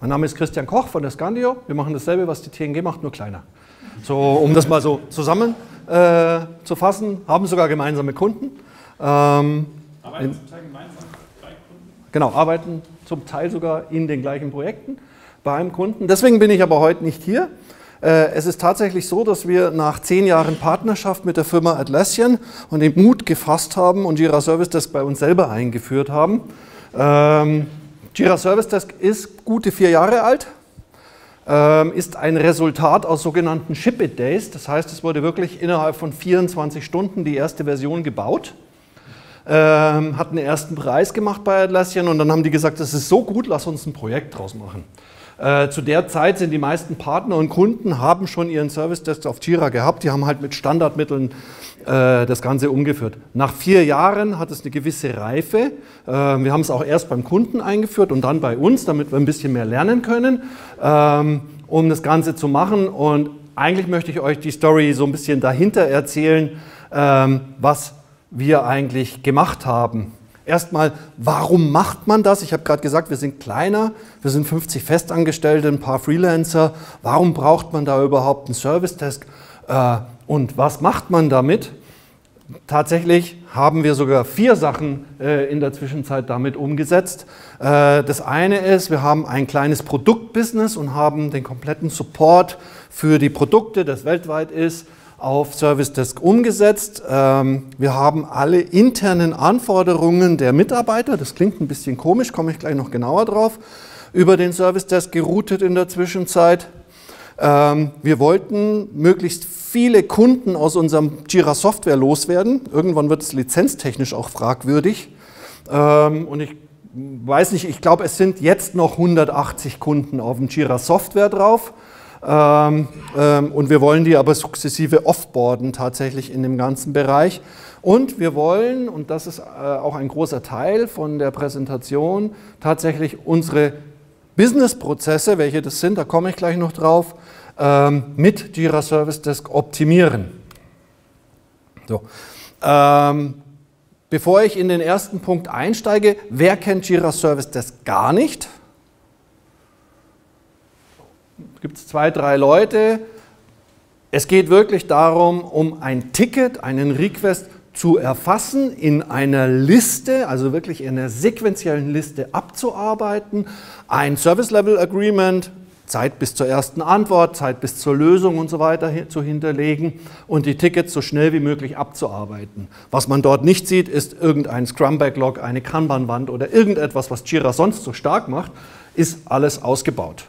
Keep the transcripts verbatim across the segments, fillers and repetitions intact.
Mein Name ist Christian Koch von der Scandio. Wir machen dasselbe, was die T N G macht, nur kleiner. So, um das mal so zusammen äh, zu fassen, haben sogar gemeinsame Kunden. Ähm, arbeiten in, zum Teil gemeinsam bei Kunden? Genau, arbeiten zum Teil sogar in den gleichen Projekten bei einem Kunden. Deswegen bin ich aber heute nicht hier. Äh, es ist tatsächlich so, dass wir nach zehn Jahren Partnerschaft mit der Firma Atlassian und den Mut gefasst haben und Jira Service Desk bei uns selber eingeführt haben. Ähm, Jira Service Desk ist gute vier Jahre alt, ähm, ist ein Resultat aus sogenannten Ship-It-Days. Das heißt, es wurde wirklich innerhalb von vierundzwanzig Stunden die erste Version gebaut, ähm, hat einen ersten Preis gemacht bei Atlassian und dann haben die gesagt, das ist so gut, lass uns ein Projekt draus machen. Äh, zu der Zeit sind die meisten Partner und Kunden haben schon ihren Service Desk auf Jira gehabt, die haben halt mit Standardmitteln äh, das Ganze umgeführt. Nach vier Jahren hat es eine gewisse Reife. Äh, wir haben es auch erst beim Kunden eingeführt und dann bei uns, damit wir ein bisschen mehr lernen können, ähm, um das Ganze zu machen. Und eigentlich möchte ich euch die Story so ein bisschen dahinter erzählen, ähm, was wir eigentlich gemacht haben. Erstmal, warum macht man das? Ich habe gerade gesagt, wir sind kleiner, wir sind fünfzig Festangestellte, ein paar Freelancer. Warum braucht man da überhaupt einen Service Desk? Äh, und was macht man damit? Tatsächlich haben wir sogar vier Sachen äh, in der Zwischenzeit damit umgesetzt. Äh, das eine ist, wir haben ein kleines Produktbusiness und haben den kompletten Support für die Produkte, das weltweit ist, auf Service Desk umgesetzt. Wir haben alle internen Anforderungen der Mitarbeiter, das klingt ein bisschen komisch, komme ich gleich noch genauer drauf, über den Service Desk geroutet in der Zwischenzeit. Wir wollten möglichst viele Kunden aus unserem Jira Software loswerden. Irgendwann wird es lizenztechnisch auch fragwürdig. Und ich weiß nicht, ich glaube, es sind jetzt noch hundertachtzig Kunden auf dem Jira Software drauf. Ähm, ähm, und wir wollen die aber sukzessive offboarden tatsächlich in dem ganzen Bereich. Und wir wollen, und das ist äh, auch ein großer Teil von der Präsentation, tatsächlich unsere Business-Prozesse, welche das sind, da komme ich gleich noch drauf, ähm, mit Jira Service Desk optimieren. So. Ähm, bevor ich in den ersten Punkt einsteige, wer kennt Jira Service Desk gar nicht? Gibt es zwei, drei Leute. Es geht wirklich darum, um ein Ticket, einen Request zu erfassen, in einer Liste, also wirklich in einer sequentiellen Liste abzuarbeiten, ein Service Level Agreement, Zeit bis zur ersten Antwort, Zeit bis zur Lösung und so weiter zu hinterlegen und die Tickets so schnell wie möglich abzuarbeiten. Was man dort nicht sieht, ist irgendein Scrum Backlog, eine Kanban-Wand oder irgendetwas, was Jira sonst so stark macht, ist alles ausgebaut.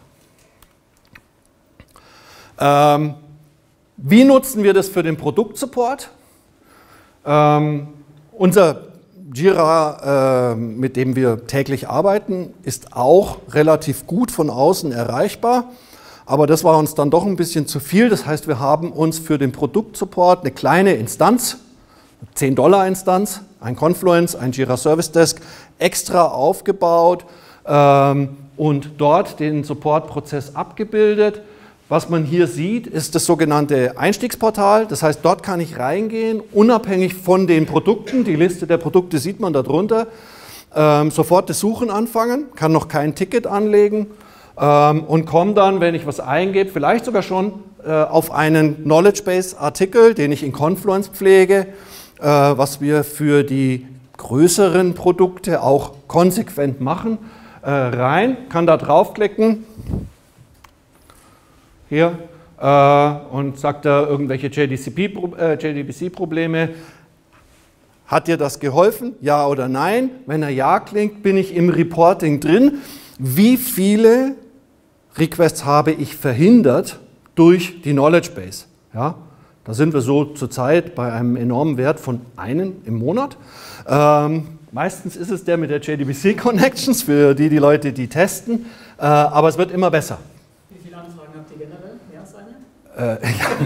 Ähm, wie nutzen wir das für den Produktsupport? Ähm, unser Jira, äh, mit dem wir täglich arbeiten, ist auch relativ gut von außen erreichbar, aber das war uns dann doch ein bisschen zu viel. Das heißt, wir haben uns für den Produktsupport eine kleine Instanz, zehn Dollar Instanz, ein Confluence, ein Jira Service Desk extra aufgebaut ähm, und dort den Supportprozess abgebildet. Was man hier sieht, ist das sogenannte Einstiegsportal. Das heißt, dort kann ich reingehen, unabhängig von den Produkten. Die Liste der Produkte sieht man da drunter. Ähm, sofort das Suchen anfangen, kann noch kein Ticket anlegen ähm, und komme dann, wenn ich was eingebe, vielleicht sogar schon äh, auf einen Knowledge Base Artikel, den ich in Confluence pflege, äh, was wir für die größeren Produkte auch konsequent machen, äh, rein, kann da draufklicken. Hier, äh, und sagt da irgendwelche J D B C-Probleme. Hat dir das geholfen? Ja oder nein? Wenn er ja klingt, bin ich im Reporting drin. Wie viele Requests habe ich verhindert durch die Knowledge Base? Ja, da sind wir so zurzeit bei einem enormen Wert von einem im Monat. Ähm, meistens ist es der mit der J D B C-Connections für die, die Leute, die testen, äh, aber es wird immer besser. Äh,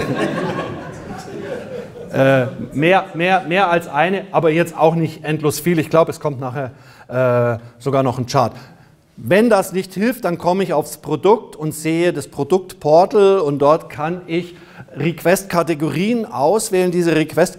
ja. äh, mehr, mehr, mehr als eine, aber jetzt auch nicht endlos viel. Ich glaube, es kommt nachher äh, sogar noch ein Chart. Wenn das nicht hilft, dann komme ich aufs Produkt und sehe das Produktportal und dort kann ich Request-Kategorien auswählen. Diese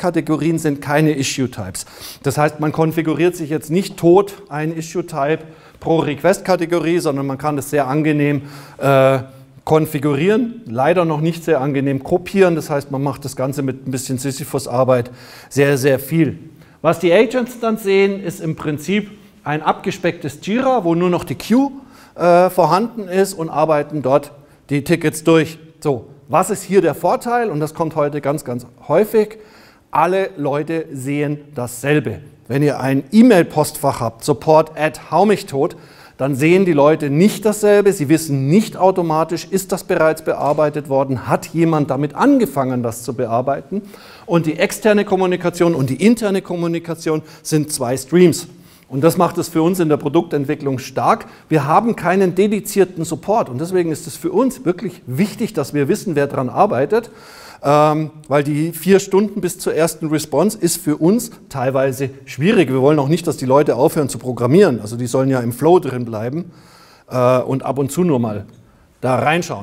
Request-Kategorien sind keine Issue-Types. Das heißt, man konfiguriert sich jetzt nicht tot ein Issue-Type pro Request-Kategorie, sondern man kann das sehr angenehm äh, konfigurieren, leider noch nicht sehr angenehm kopieren, das heißt, man macht das Ganze mit ein bisschen Sisyphus-Arbeit sehr, sehr viel. Was die Agents dann sehen, ist im Prinzip ein abgespecktes Jira, wo nur noch die Queue äh, vorhanden ist und arbeiten dort die Tickets durch. So, was ist hier der Vorteil? Und das kommt heute ganz, ganz häufig. Alle Leute sehen dasselbe. Wenn ihr ein E-Mail-Postfach habt, support at haumichtot, dann sehen die Leute nicht dasselbe, sie wissen nicht automatisch, ist das bereits bearbeitet worden, hat jemand damit angefangen, das zu bearbeiten. Und die externe Kommunikation und die interne Kommunikation sind zwei Streams. Und das macht es für uns in der Produktentwicklung stark. Wir haben keinen dedizierten Support und deswegen ist es für uns wirklich wichtig, dass wir wissen, wer daran arbeitet. Ähm, weil die vier Stunden bis zur ersten Response ist für uns teilweise schwierig. Wir wollen auch nicht, dass die Leute aufhören zu programmieren. Also die sollen ja im Flow drin bleiben äh, und ab und zu nur mal da reinschauen.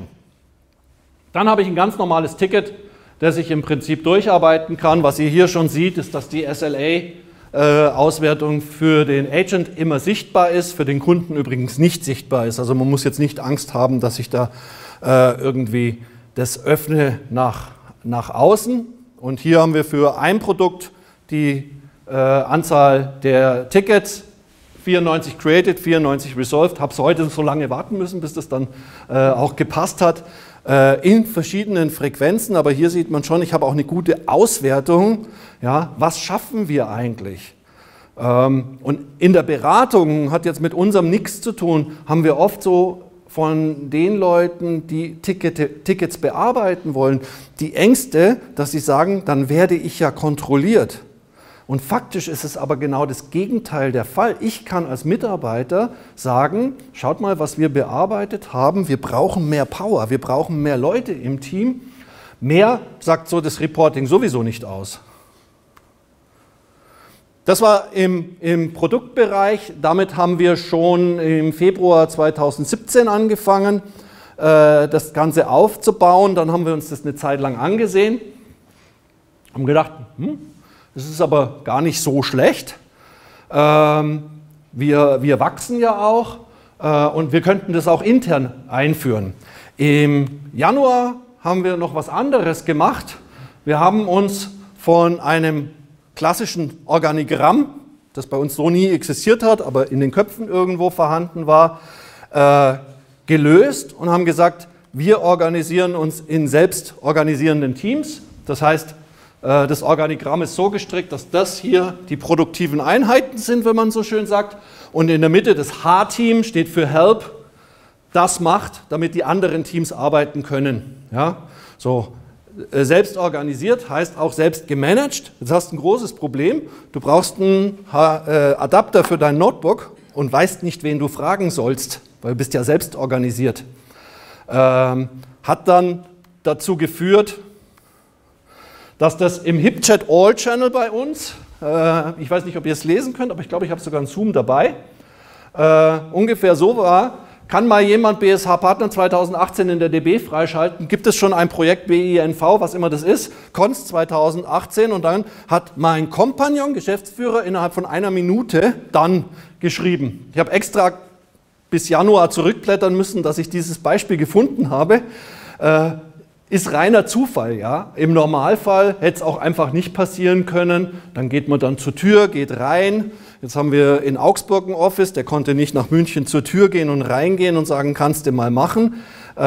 Dann habe ich ein ganz normales Ticket, das ich im Prinzip durcharbeiten kann. Was ihr hier schon seht, ist, dass die S L A-Auswertung äh, für den Agent immer sichtbar ist, für den Kunden übrigens nicht sichtbar ist. Also man muss jetzt nicht Angst haben, dass ich da äh, irgendwie das öffne nach nach außen und hier haben wir für ein Produkt die äh, Anzahl der Tickets, vierundneunzig created, vierundneunzig resolved, habe es heute so lange warten müssen, bis das dann äh, auch gepasst hat, äh, in verschiedenen Frequenzen, aber hier sieht man schon, ich habe auch eine gute Auswertung, ja, was schaffen wir eigentlich? Ähm, und in der Beratung, hat jetzt mit unserem nichts zu tun, haben wir oft so von den Leuten, die Ticket, Tickets bearbeiten wollen, die Ängste, dass sie sagen, dann werde ich ja kontrolliert. Und faktisch ist es aber genau das Gegenteil der Fall. Ich kann als Mitarbeiter sagen, schaut mal, was wir bearbeitet haben, wir brauchen mehr Power, wir brauchen mehr Leute im Team. Mehr sagt so das Reporting sowieso nicht aus. Das war im, im Produktbereich, damit haben wir schon im Februar zweitausendsiebzehn angefangen, äh, das Ganze aufzubauen. Dann haben wir uns das eine Zeit lang angesehen, haben gedacht, hm, das ist aber gar nicht so schlecht. Ähm, wir, wir wachsen ja auch äh, und wir könnten das auch intern einführen. Im Januar haben wir noch was anderes gemacht. Wir haben uns von einem klassischen Organigramm, das bei uns so nie existiert hat, aber in den Köpfen irgendwo vorhanden war, äh, gelöst und haben gesagt, wir organisieren uns in selbstorganisierenden Teams. Das heißt, äh, das Organigramm ist so gestrickt, dass das hier die produktiven Einheiten sind, wenn man so schön sagt. Und in der Mitte das H-Team steht für Help, das macht, damit die anderen Teams arbeiten können. Ja? So. Selbst organisiert heißt auch selbst gemanagt. Jetzt hast du ein großes Problem. Du brauchst einen Adapter für dein Notebook und weißt nicht, wen du fragen sollst, weil du bist ja selbst organisiert. Ähm, hat dann dazu geführt, dass das im HipChat All Channel bei uns, äh, ich weiß nicht, ob ihr es lesen könnt, aber ich glaube, ich habe sogar einen Zoom dabei, äh, ungefähr so war. Kann mal jemand B S H-Partner zweitausendachtzehn in der D B freischalten? Gibt es schon ein Projekt B I N V, was immer das ist, Konst zweitausendachtzehn und dann hat mein Kompagnon, Geschäftsführer, innerhalb von einer Minute dann geschrieben. Ich habe extra bis Januar zurückblättern müssen, dass ich dieses Beispiel gefunden habe. Äh, ist reiner Zufall, ja. Im Normalfall hätte es auch einfach nicht passieren können. Dann geht man dann zur Tür, geht rein. Jetzt haben wir in Augsburg ein Office, der konnte nicht nach München zur Tür gehen und reingehen und sagen, kannst du mal machen.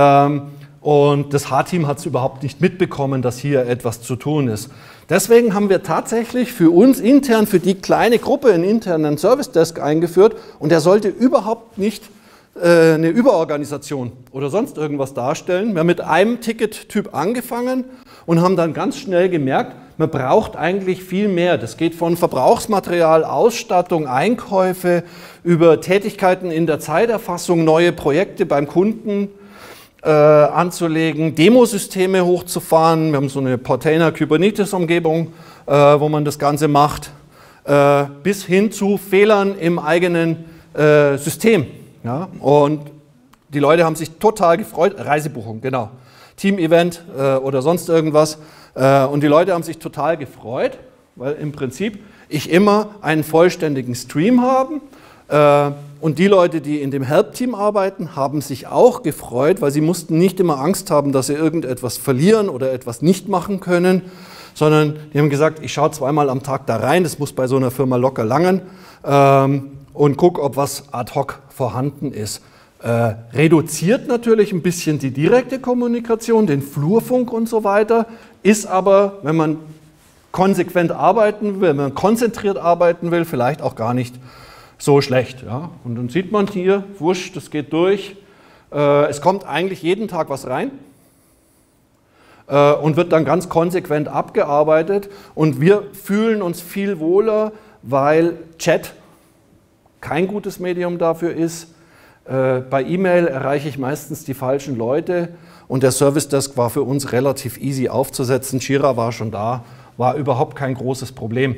Und das H-Team hat es überhaupt nicht mitbekommen, dass hier etwas zu tun ist. Deswegen haben wir tatsächlich für uns intern, für die kleine Gruppe einen internen Service Desk eingeführt und der sollte überhaupt nicht äh, eine Überorganisation oder sonst irgendwas darstellen. Wir haben mit einem Tickettyp angefangen und haben dann ganz schnell gemerkt, man braucht eigentlich viel mehr. Das geht von Verbrauchsmaterial, Ausstattung, Einkäufe, über Tätigkeiten in der Zeiterfassung, neue Projekte beim Kunden äh, anzulegen, Demosysteme hochzufahren. Wir haben so eine Portainer-Kubernetes-Umgebung, äh, wo man das Ganze macht, äh, bis hin zu Fehlern im eigenen äh, System. Ja? Und die Leute haben sich total gefreut. Reisebuchung, genau. Team-Event äh, oder sonst irgendwas. Und die Leute haben sich total gefreut, weil im Prinzip ich immer einen vollständigen Stream habe, Äh, und die Leute, die in dem Help-Team arbeiten, haben sich auch gefreut, weil sie mussten nicht immer Angst haben, dass sie irgendetwas verlieren oder etwas nicht machen können, sondern die haben gesagt, ich schaue zweimal am Tag da rein, das muss bei so einer Firma locker langen, ähm, und gucke, ob was ad hoc vorhanden ist. Äh, reduziert natürlich ein bisschen die direkte Kommunikation, den Flurfunk und so weiter, ist aber, wenn man konsequent arbeiten will, wenn man konzentriert arbeiten will, vielleicht auch gar nicht so schlecht. Ja? Und dann sieht man hier, wurscht, das geht durch. Äh, es kommt eigentlich jeden Tag was rein äh, und wird dann ganz konsequent abgearbeitet. Und wir fühlen uns viel wohler, weil Chat kein gutes Medium dafür ist. Äh, bei E-Mail erreiche ich meistens die falschen Leute und der Service Desk war für uns relativ easy aufzusetzen. Jira war schon da, war überhaupt kein großes Problem.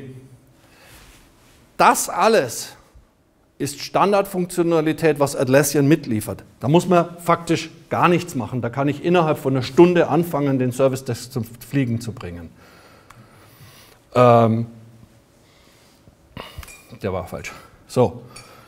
Das alles ist Standardfunktionalität, was Atlassian mitliefert. Da muss man faktisch gar nichts machen. Da kann ich innerhalb von einer Stunde anfangen, den Service Desk zum Fliegen zu bringen. Ähm, der war falsch. So.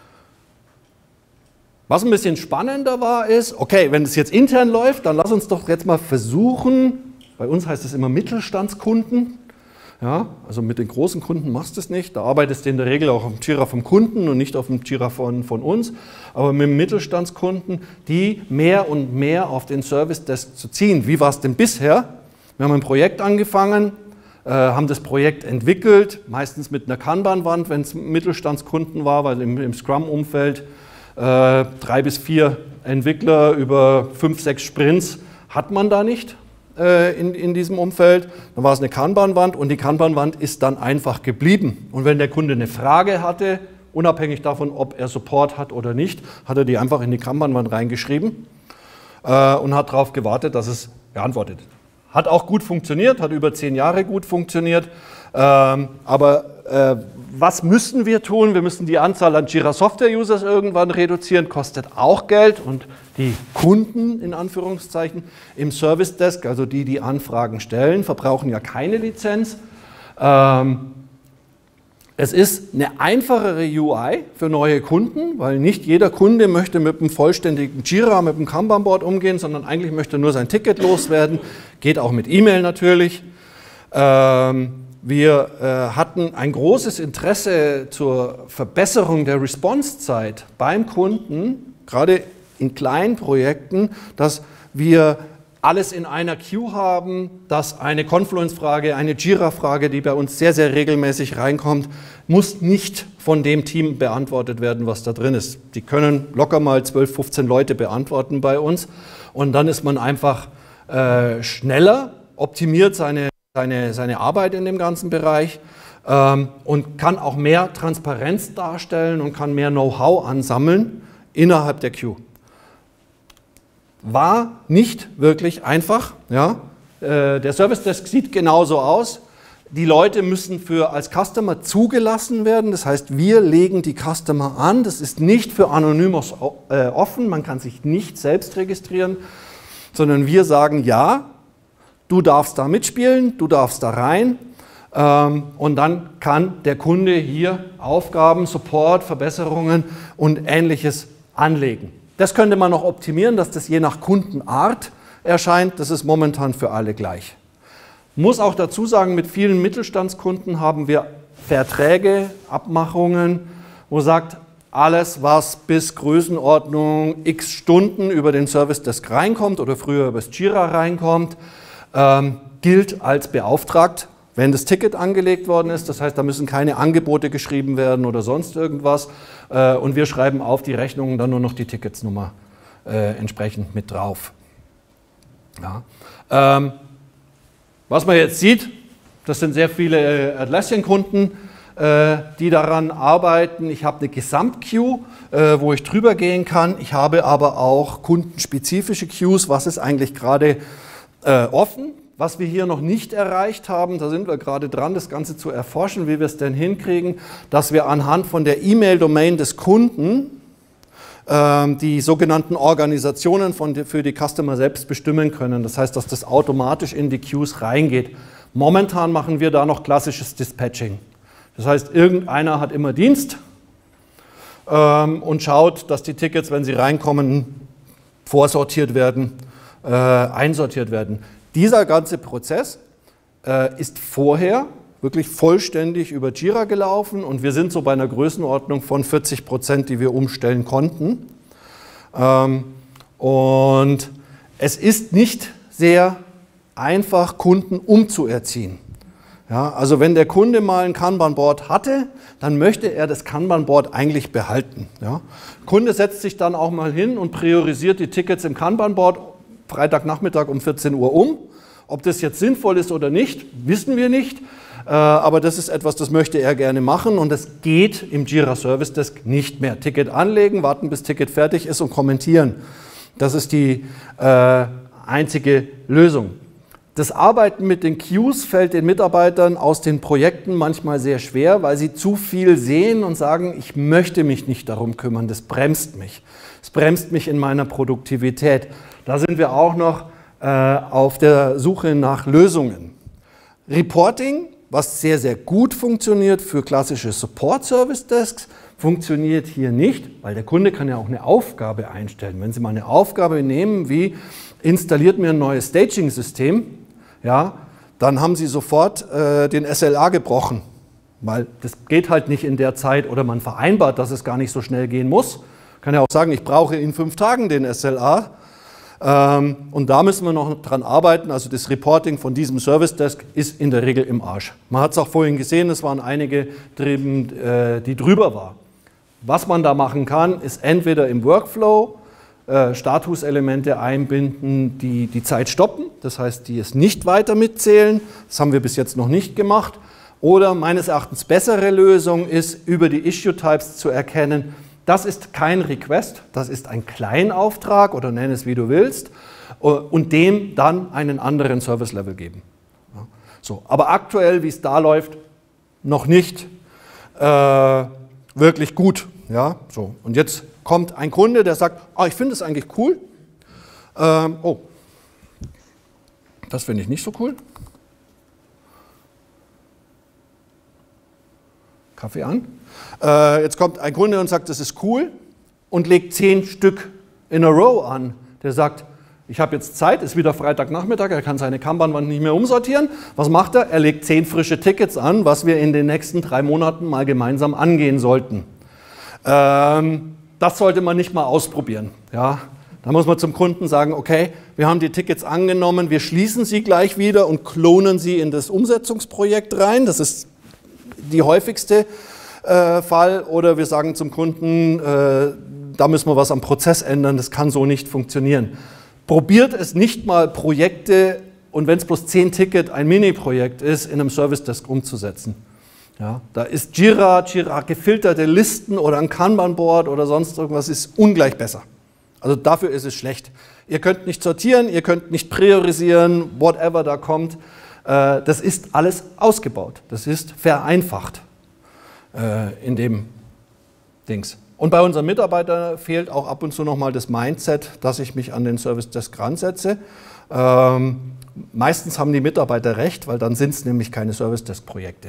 Was ein bisschen spannender war, ist, okay, wenn es jetzt intern läuft, dann lass uns doch jetzt mal versuchen, bei uns heißt es immer Mittelstandskunden, ja, also mit den großen Kunden machst du es nicht, da arbeitest du in der Regel auch auf dem Jira vom Kunden und nicht auf dem Jira von, von uns, aber mit dem Mittelstandskunden, die mehr und mehr auf den Service Desk zu ziehen. Wie war es denn bisher? Wir haben ein Projekt angefangen, äh, haben das Projekt entwickelt, meistens mit einer Kanban-Wand, wenn es Mittelstandskunden war, weil im, im Scrum-Umfeld Äh, drei bis vier Entwickler über fünf, sechs Sprints hat man da nicht äh, in, in diesem Umfeld. Dann war es eine Kanban-Wand und die Kanban-Wand ist dann einfach geblieben. Und wenn der Kunde eine Frage hatte, unabhängig davon, ob er Support hat oder nicht, hat er die einfach in die Kanban-Wand reingeschrieben äh, und hat darauf gewartet, dass es beantwortet. Hat auch gut funktioniert, hat über zehn Jahre gut funktioniert, ähm, aber äh, was müssen wir tun? Wir müssen die Anzahl an Jira Software Users irgendwann reduzieren, kostet auch Geld und die Kunden in Anführungszeichen im Service Desk, also die, die Anfragen stellen, verbrauchen ja keine Lizenz. Ähm, es ist eine einfachere U I für neue Kunden, weil nicht jeder Kunde möchte mit einem vollständigen Jira, mit einem Kanban-Board umgehen, sondern eigentlich möchte nur sein Ticket loswerden, geht auch mit E-Mail natürlich. Ähm, Wir äh, hatten ein großes Interesse zur Verbesserung der Response-Zeit beim Kunden, gerade in kleinen Projekten, dass wir alles in einer Queue haben, dass eine Confluence-Frage, eine Jira-Frage, die bei uns sehr, sehr regelmäßig reinkommt, muss nicht von dem Team beantwortet werden, was da drin ist. Die können locker mal zwölf, fünfzehn Leute beantworten bei uns und dann ist man einfach äh, schneller, optimiert seine Seine, seine Arbeit in dem ganzen Bereich ähm, und kann auch mehr Transparenz darstellen und kann mehr Know-how ansammeln innerhalb der Queue. War nicht wirklich einfach. Ja? Äh, der Service Desk sieht genauso aus. Die Leute müssen für als Customer zugelassen werden. Das heißt, wir legen die Customer an. Das ist nicht für Anonymous äh, offen. Man kann sich nicht selbst registrieren, sondern wir sagen ja. Du darfst da mitspielen, du darfst da rein ähm, und dann kann der Kunde hier Aufgaben, Support, Verbesserungen und Ähnliches anlegen. Das könnte man noch optimieren, dass das je nach Kundenart erscheint. Das ist momentan für alle gleich. Muss auch dazu sagen, mit vielen Mittelstandskunden haben wir Verträge, Abmachungen, wo sagt, alles, was bis Größenordnung x Stunden über den Service Desk reinkommt oder früher über das Jira reinkommt, Ähm, gilt als beauftragt, wenn das Ticket angelegt worden ist. Das heißt, da müssen keine Angebote geschrieben werden oder sonst irgendwas. Äh, und wir schreiben auf die Rechnungen dann nur noch die Ticketsnummer äh, entsprechend mit drauf. Ja. Ähm, was man jetzt sieht, das sind sehr viele Atlassian-Kunden, äh, die daran arbeiten. Ich habe eine Gesamt-Queue, äh, wo ich drüber gehen kann. Ich habe aber auch kundenspezifische Queues. Was ist eigentlich gerade Äh, offen, was wir hier noch nicht erreicht haben, da sind wir gerade dran, das Ganze zu erforschen, wie wir es denn hinkriegen, dass wir anhand von der E-Mail-Domain des Kunden ähm, die sogenannten Organisationen von die, für die Customer selbst bestimmen können. Das heißt, dass das automatisch in die Queues reingeht. Momentan machen wir da noch klassisches Dispatching. Das heißt, irgendeiner hat immer Dienst ähm, und schaut, dass die Tickets, wenn sie reinkommen, vorsortiert werden, äh, einsortiert werden. Dieser ganze Prozess äh, ist vorher wirklich vollständig über Jira gelaufen und wir sind so bei einer Größenordnung von vierzig Prozent, die wir umstellen konnten. Ähm, und es ist nicht sehr einfach, Kunden umzuerziehen. Ja, also wenn der Kunde mal ein Kanban-Board hatte, dann möchte er das Kanban-Board eigentlich behalten. Ja. Der Kunde setzt sich dann auch mal hin und priorisiert die Tickets im Kanban-Board Freitagnachmittag um vierzehn Uhr um. Ob das jetzt sinnvoll ist oder nicht, wissen wir nicht. Aber das ist etwas, das möchte er gerne machen und das geht im Jira Service Desk nicht mehr. Ticket anlegen, warten bis Ticket fertig ist und kommentieren. Das ist die äh, einzige Lösung. Das Arbeiten mit den Queues fällt den Mitarbeitern aus den Projekten manchmal sehr schwer, weil sie zu viel sehen und sagen, ich möchte mich nicht darum kümmern, das bremst mich. Es bremst mich in meiner Produktivität. Da sind wir auch noch äh, auf der Suche nach Lösungen. Reporting, was sehr, sehr gut funktioniert für klassische Support-Service-Desks, funktioniert hier nicht, weil der Kunde kann ja auch eine Aufgabe einstellen. Wenn Sie mal eine Aufgabe nehmen, wie installiert mir ein neues Staging-System, ja, dann haben Sie sofort äh, den S L A gebrochen, weil das geht halt nicht in der Zeit oder man vereinbart, dass es gar nicht so schnell gehen muss. Kann ja auch sagen, ich brauche in fünf Tagen den S L A. Ähm, und da müssen wir noch dran arbeiten. Also das Reporting von diesem Service Desk ist in der Regel im Arsch. Man hat es auch vorhin gesehen, es waren einige drüben, äh, die drüber waren. Was man da machen kann, ist entweder im Workflow äh, Statuselemente einbinden, die die Zeit stoppen, das heißt, die es nicht weiter mitzählen. Das haben wir bis jetzt noch nicht gemacht. Oder meines Erachtens bessere Lösung ist, über die Issue Types zu erkennen, das ist kein Request, das ist ein Kleinauftrag oder nenn es wie du willst und dem dann einen anderen Service Level geben. Ja, so, aber aktuell, wie es da läuft, noch nicht äh, wirklich gut. Ja, so. Und jetzt kommt ein Kunde, der sagt, ah, ich finde es eigentlich cool. Ähm, oh, das finde ich nicht so cool. Kaffee an. Äh, jetzt kommt ein Kunde und sagt, das ist cool und legt zehn Stück in a row an. Der sagt, ich habe jetzt Zeit, ist wieder Freitagnachmittag, er kann seine Kanban-Wand nicht mehr umsortieren. Was macht er? Er legt zehn frische Tickets an, was wir in den nächsten drei Monaten mal gemeinsam angehen sollten. Ähm, das sollte man nicht mal ausprobieren. Ja? Da muss man zum Kunden sagen, okay, wir haben die Tickets angenommen, wir schließen sie gleich wieder und klonen sie in das Umsetzungsprojekt rein. Das ist die häufigste äh, Fall. Oder wir sagen zum Kunden, äh, da müssen wir was am Prozess ändern, das kann so nicht funktionieren. Probiert es nicht mal, Projekte, und wenn es bloß zehn Ticket ein Mini-Projekt ist, in einem Service Desk umzusetzen. Ja, da ist Jira, Jira gefilterte Listen oder ein Kanban-Board oder sonst irgendwas ist ungleich besser. Also dafür ist es schlecht. Ihr könnt nicht sortieren, ihr könnt nicht priorisieren, whatever da kommt. Äh, das ist alles ausgebaut. Das ist vereinfacht äh, in dem Dings. Und bei unseren Mitarbeitern fehlt auch ab und zu nochmal das Mindset, dass ich mich an den Service Desk ransetze. Ähm, meistens haben die Mitarbeiter recht, weil dann sind es nämlich keine Service Desk Projekte.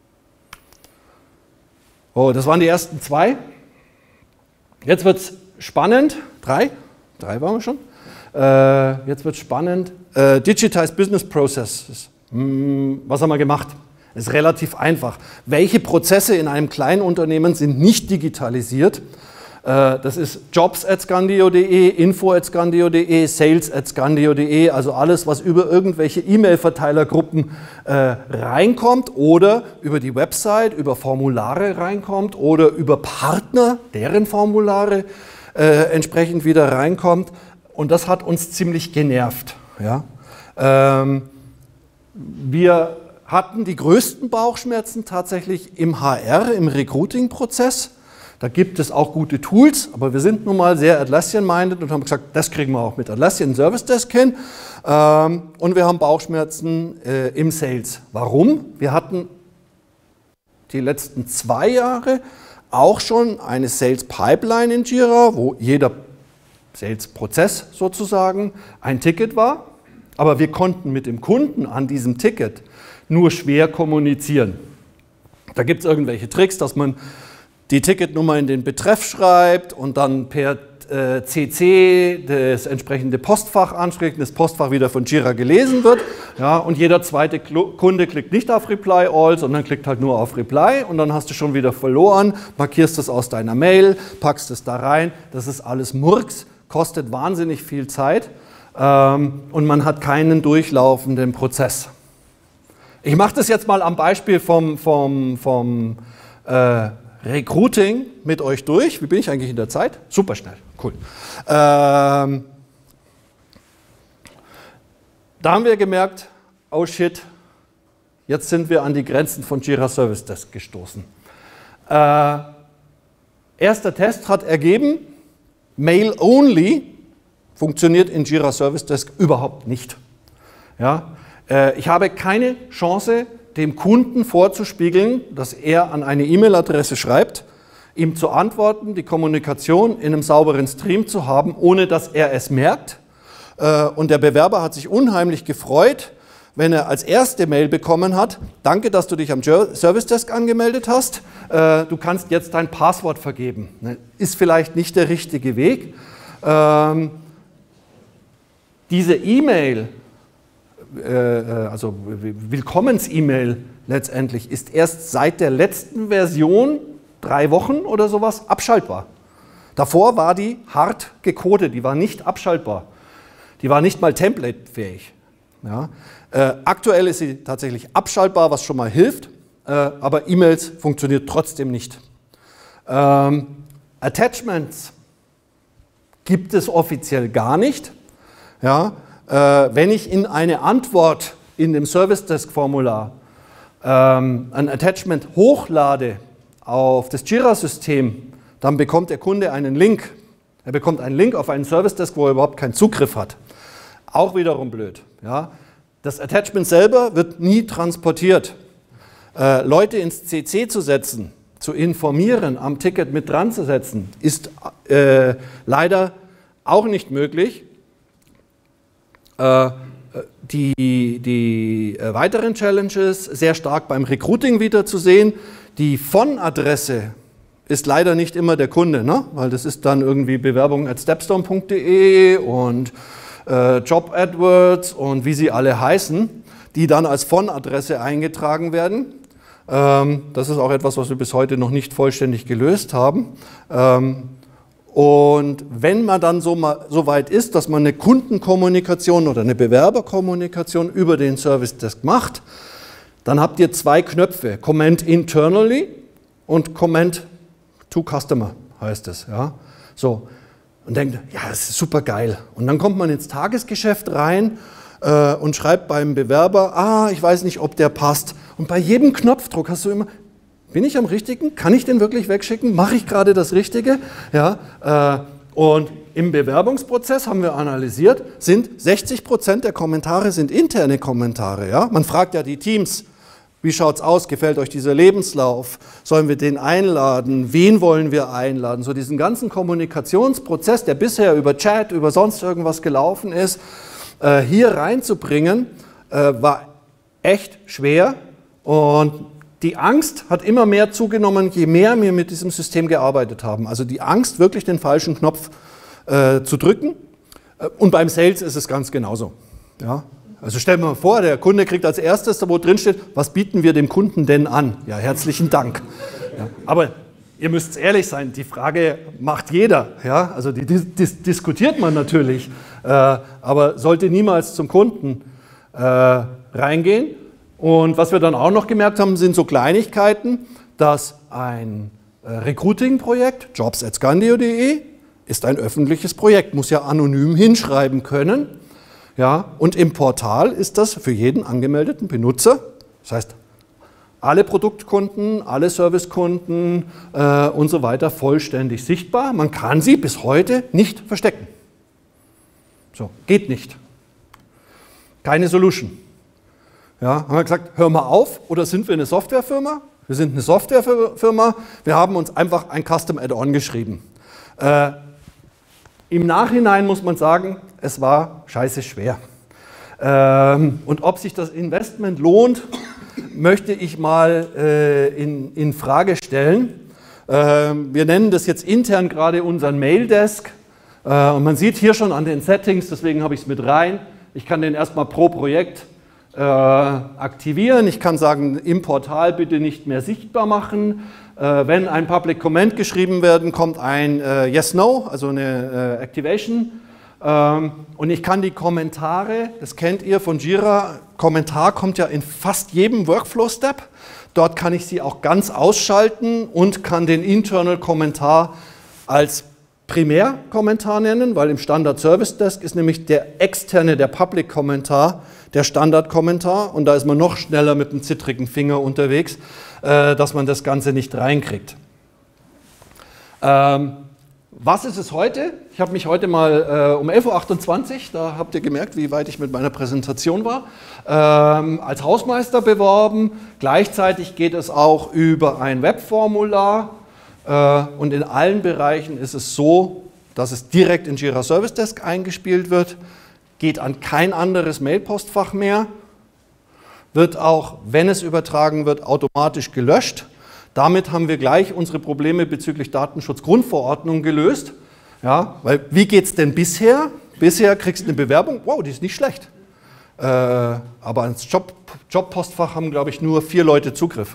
Oh, das waren die ersten zwei. Jetzt wird es spannend. Drei? Drei waren wir schon. Äh, jetzt wird es spannend. Äh, Digitized Business Processes. Hm, was haben wir gemacht? Ist relativ einfach. Welche Prozesse in einem kleinen Unternehmen sind nicht digitalisiert? Äh, das ist jobs at scandio punkt de, info at scandio punkt de, sales at scandio punkt de, also alles, was über irgendwelche E-Mail-Verteilergruppen äh, reinkommt oder über die Website, über Formulare reinkommt oder über Partner, deren Formulare äh, entsprechend wieder reinkommt. Und das hat uns ziemlich genervt. Ja? Ähm, wir hatten die größten Bauchschmerzen tatsächlich im H R, im Recruiting-Prozess. Da gibt es auch gute Tools, aber wir sind nun mal sehr Atlassian-minded und haben gesagt, das kriegen wir auch mit Atlassian Service Desk hin. Ähm, und wir haben Bauchschmerzen äh, im Sales. Warum? Wir hatten die letzten zwei Jahre auch schon eine Sales Pipeline in Jira, wo jeder Sales-Prozess sozusagen ein Ticket war. Aber wir konnten mit dem Kunden an diesem Ticket nur schwer kommunizieren. Da gibt es irgendwelche Tricks, dass man die Ticketnummer in den Betreff schreibt und dann per äh, C C das entsprechende Postfach anspricht, das Postfach wieder von Jira gelesen wird. Ja, und jeder zweite Kunde klickt nicht auf Reply All, sondern klickt halt nur auf Reply und dann hast du schon wieder verloren, markierst es aus deiner Mail, packst es da rein. Das ist alles Murks, kostet wahnsinnig viel Zeit ähm, und man hat keinen durchlaufenden Prozess. Ich mache das jetzt mal am Beispiel vom, vom, vom äh, Recruiting mit euch durch. Wie bin ich eigentlich in der Zeit? Super schnell, cool. Ähm, da haben wir gemerkt, oh shit, jetzt sind wir an die Grenzen von Jira Service Desk gestoßen. Äh, erster Test hat ergeben, Mail Only funktioniert in Jira Service Desk überhaupt nicht. Ja, äh, ich habe keine Chance, dem Kunden vorzuspiegeln, dass er an eine E-Mail-Adresse schreibt, ihm zu antworten, die Kommunikation in einem sauberen Stream zu haben, ohne dass er es merkt. Und der Bewerber hat sich unheimlich gefreut, wenn er als erste Mail bekommen hat, danke, dass du dich am Service Desk angemeldet hast, du kannst jetzt dein Passwort vergeben. Ist vielleicht nicht der richtige Weg. Diese E-Mail, also Willkommens-E-Mail letztendlich, ist erst seit der letzten Version, drei Wochen oder sowas, abschaltbar. Davor war die hart gecodet, die war nicht abschaltbar. Die war nicht mal templatefähig. Ja. Äh, aktuell ist sie tatsächlich abschaltbar, was schon mal hilft, äh, aber E-Mails funktioniert trotzdem nicht. Ähm, Attachments gibt es offiziell gar nicht. Ja. Äh, wenn ich in eine Antwort in dem Service Desk Formular ähm, ein Attachment hochlade auf das Jira-System, dann bekommt der Kunde einen Link. Er bekommt einen Link auf einen Service Desk, wo er überhaupt keinen Zugriff hat. Auch wiederum blöd. Ja. Das Attachment selber wird nie transportiert. Äh, Leute ins C C zu setzen, zu informieren, am Ticket mit dran zu setzen, ist äh, leider auch nicht möglich. Äh, die die äh, weiteren Challenges sehr stark beim Recruiting wieder zu sehen. Die Von-Adresse ist leider nicht immer der Kunde, ne? Weil das ist dann irgendwie Bewerbung at stepstone punkt de und äh, Job AdWords und wie sie alle heißen, die dann als Von-Adresse eingetragen werden. Ähm, das ist auch etwas, was wir bis heute noch nicht vollständig gelöst haben. Ähm, Und wenn man dann so, mal, so weit ist, dass man eine Kundenkommunikation oder eine Bewerberkommunikation über den Service Desk macht, dann habt ihr zwei Knöpfe, Comment Internally und Comment to Customer heißt es. Ja? So. Und denkt, ja, das ist super geil. Und dann kommt man ins Tagesgeschäft rein äh, und schreibt beim Bewerber, ah, ich weiß nicht, ob der passt. Und bei jedem Knopfdruck hast du immer, bin ich am Richtigen? Kann ich den wirklich wegschicken? Mache ich gerade das Richtige? Ja, äh, und im Bewerbungsprozess haben wir analysiert, sind sechzig Prozent der Kommentare sind interne Kommentare. Ja? Man fragt ja die Teams, wie schaut es aus? Gefällt euch dieser Lebenslauf? Sollen wir den einladen? Wen wollen wir einladen? So diesen ganzen Kommunikationsprozess, der bisher über Chat, über sonst irgendwas gelaufen ist, äh, hier reinzubringen, äh, war echt schwer und die Angst hat immer mehr zugenommen, je mehr wir mit diesem System gearbeitet haben. Also die Angst, wirklich den falschen Knopf äh, zu drücken. Und beim Sales ist es ganz genauso. Ja? Also stellen wir mal vor, der Kunde kriegt als erstes, wo drin steht, was bieten wir dem Kunden denn an? Ja, herzlichen Dank. Ja, aber ihr müsst ehrlich sein, die Frage macht jeder. Ja? Also die dis diskutiert man natürlich, äh, aber sollte niemals zum Kunden äh, reingehen. Und was wir dann auch noch gemerkt haben, sind so Kleinigkeiten, dass ein äh, Recruiting-Projekt, jobs at scandio punkt de, ist ein öffentliches Projekt, muss ja anonym hinschreiben können. Ja, und im Portal ist das für jeden angemeldeten Benutzer, das heißt, alle Produktkunden, alle Servicekunden äh, und so weiter vollständig sichtbar. Man kann sie bis heute nicht verstecken. So, geht nicht. Keine Solution. Ja, haben wir gesagt, hör mal auf, oder sind wir eine Softwarefirma? Wir sind eine Softwarefirma, wir haben uns einfach ein Custom Add-on geschrieben. Äh, Im Nachhinein muss man sagen, es war scheiße schwer. Ähm, und ob sich das Investment lohnt, möchte ich mal äh, in, in Frage stellen. Wir nennen das jetzt intern gerade unseren Maildesk. Und man sieht hier schon an den Settings, deswegen habe ich es mit rein. Ich kann den erstmal pro Projekt äh, aktivieren. Ich kann sagen, im Portal bitte nicht mehr sichtbar machen. Äh, wenn ein Public Comment geschrieben werden, kommt ein äh, Yes-No, also eine äh, Activation. Ähm, und ich kann die Kommentare, das kennt ihr von Jira, Kommentar kommt ja in fast jedem Workflow-Step. Dort kann ich sie auch ganz ausschalten und kann den Internal Kommentar als Primärkommentar nennen, weil im Standard Service Desk ist nämlich der externe, der Public Kommentar, der Standardkommentar und da ist man noch schneller mit dem zittrigen Finger unterwegs, äh, dass man das Ganze nicht reinkriegt. Ähm, was ist es heute? Ich habe mich heute mal äh, um elf Uhr achtundzwanzig, da habt ihr gemerkt, wie weit ich mit meiner Präsentation war, ähm, als Hausmeister beworben. Gleichzeitig geht es auch über ein Webformular. Und in allen Bereichen ist es so, dass es direkt in Jira Service Desk eingespielt wird, geht an kein anderes Mailpostfach mehr, wird auch, wenn es übertragen wird, automatisch gelöscht. Damit haben wir gleich unsere Probleme bezüglich Datenschutzgrundverordnung gelöst. Ja, weil wie geht es denn bisher? Bisher kriegst du eine Bewerbung, wow, die ist nicht schlecht. Äh, aber ans Job, Jobpostfach haben, glaube ich, nur vier Leute Zugriff.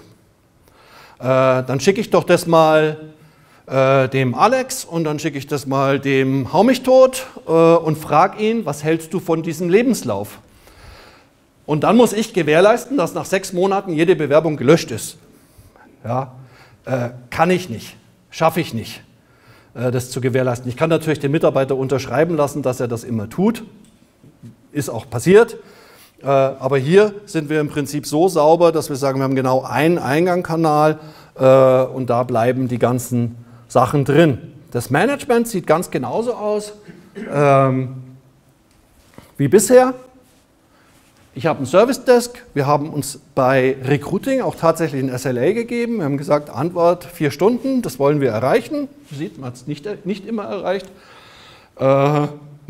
Dann schicke ich doch das mal äh, dem Alex und dann schicke ich das mal dem Hau mich tot äh, und frage ihn, was hältst du von diesem Lebenslauf? Und dann muss ich gewährleisten, dass nach sechs Monaten jede Bewerbung gelöscht ist. Ja, äh, kann ich nicht, schaffe ich nicht, äh, das zu gewährleisten. Ich kann natürlich den Mitarbeiter unterschreiben lassen, dass er das immer tut, ist auch passiert. Aber hier sind wir im Prinzip so sauber, dass wir sagen, wir haben genau einen Eingangkanal äh, und da bleiben die ganzen Sachen drin. Das Management sieht ganz genauso aus ähm, wie bisher. Ich habe ein Service Desk, wir haben uns bei Recruiting auch tatsächlich ein S L A gegeben. Wir haben gesagt, Antwort vier Stunden, das wollen wir erreichen. Sieht man es nicht, nicht immer erreicht. Äh,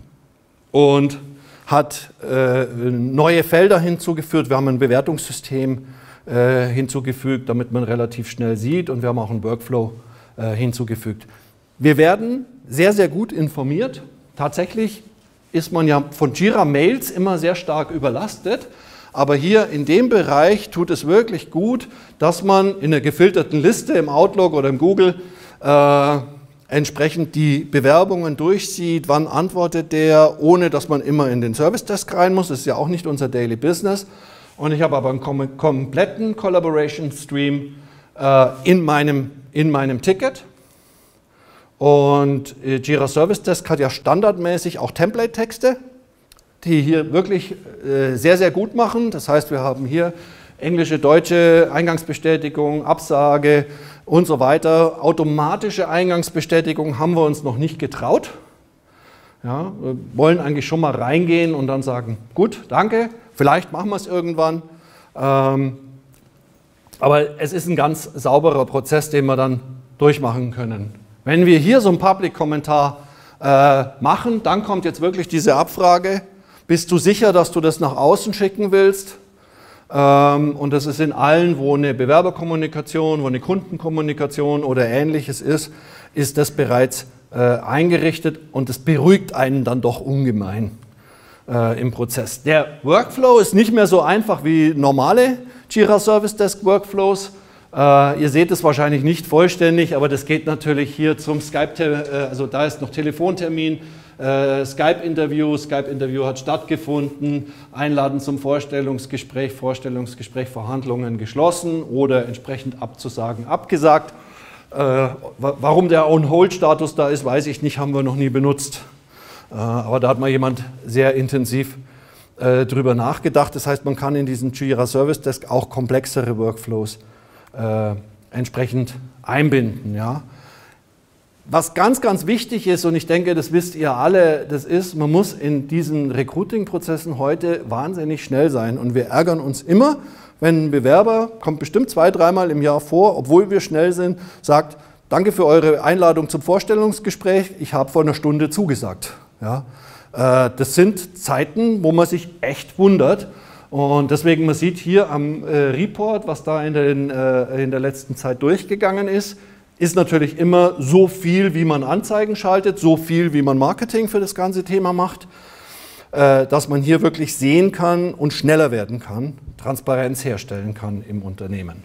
und hat äh, neue Felder hinzugefügt, wir haben ein Bewertungssystem äh, hinzugefügt, damit man relativ schnell sieht und wir haben auch einen Workflow äh, hinzugefügt. Wir werden sehr, sehr gut informiert. Tatsächlich ist man ja von Jira Mails immer sehr stark überlastet, aber hier in dem Bereich tut es wirklich gut, dass man in einer gefilterten Liste im Outlook oder im Google äh, entsprechend die Bewerbungen durchsieht, wann antwortet der, ohne dass man immer in den Service Desk rein muss. Das ist ja auch nicht unser Daily Business. Und ich habe aber einen kom kompletten Collaboration Stream äh, in, meinem, in meinem Ticket. Und äh, Jira Service Desk hat ja standardmäßig auch Template-Texte, die hier wirklich äh, sehr, sehr gut machen. Das heißt, wir haben hier englische, deutsche Eingangsbestätigung, Absage und so weiter. Automatische Eingangsbestätigung haben wir uns noch nicht getraut. Ja, wir wollen eigentlich schon mal reingehen und dann sagen, gut, danke, vielleicht machen wir es irgendwann. Ähm, aber es ist ein ganz sauberer Prozess, den wir dann durchmachen können. Wenn wir hier so einen Public-Kommentar äh, machen, dann kommt jetzt wirklich diese Abfrage, bist du sicher, dass du das nach außen schicken willst? Und das ist in allen, wo eine Bewerberkommunikation, wo eine Kundenkommunikation oder Ähnliches ist, ist das bereits äh, eingerichtet und das beruhigt einen dann doch ungemein äh, im Prozess. Der Workflow ist nicht mehr so einfach wie normale Jira Service Desk Workflows. Äh, ihr seht es wahrscheinlich nicht vollständig, aber das geht natürlich hier zum Skype, äh, also da ist noch Telefontermin. Äh, Skype-Interview, Skype-Interview hat stattgefunden, Einladen zum Vorstellungsgespräch, Vorstellungsgespräch, Verhandlungen geschlossen oder entsprechend abzusagen, abgesagt. Äh, warum der On-Hold-Status da ist, weiß ich nicht, haben wir noch nie benutzt. Äh, aber da hat mal jemand sehr intensiv äh, drüber nachgedacht. Das heißt, man kann in diesem Jira Service Desk auch komplexere Workflows äh, entsprechend einbinden. Ja. Was ganz, ganz wichtig ist, und ich denke, das wisst ihr alle, das ist, man muss in diesen Recruiting-Prozessen heute wahnsinnig schnell sein. Und wir ärgern uns immer, wenn ein Bewerber, kommt bestimmt zwei, dreimal im Jahr vor, obwohl wir schnell sind, sagt, danke für eure Einladung zum Vorstellungsgespräch, ich habe vor einer Stunde zugesagt. Ja, äh, das sind Zeiten, wo man sich echt wundert. Und deswegen, man sieht hier am äh, Report, was da in, den, äh, in der letzten Zeit durchgegangen ist, ist natürlich immer so viel, wie man Anzeigen schaltet, so viel, wie man Marketing für das ganze Thema macht, äh, dass man hier wirklich sehen kann und schneller werden kann, Transparenz herstellen kann im Unternehmen.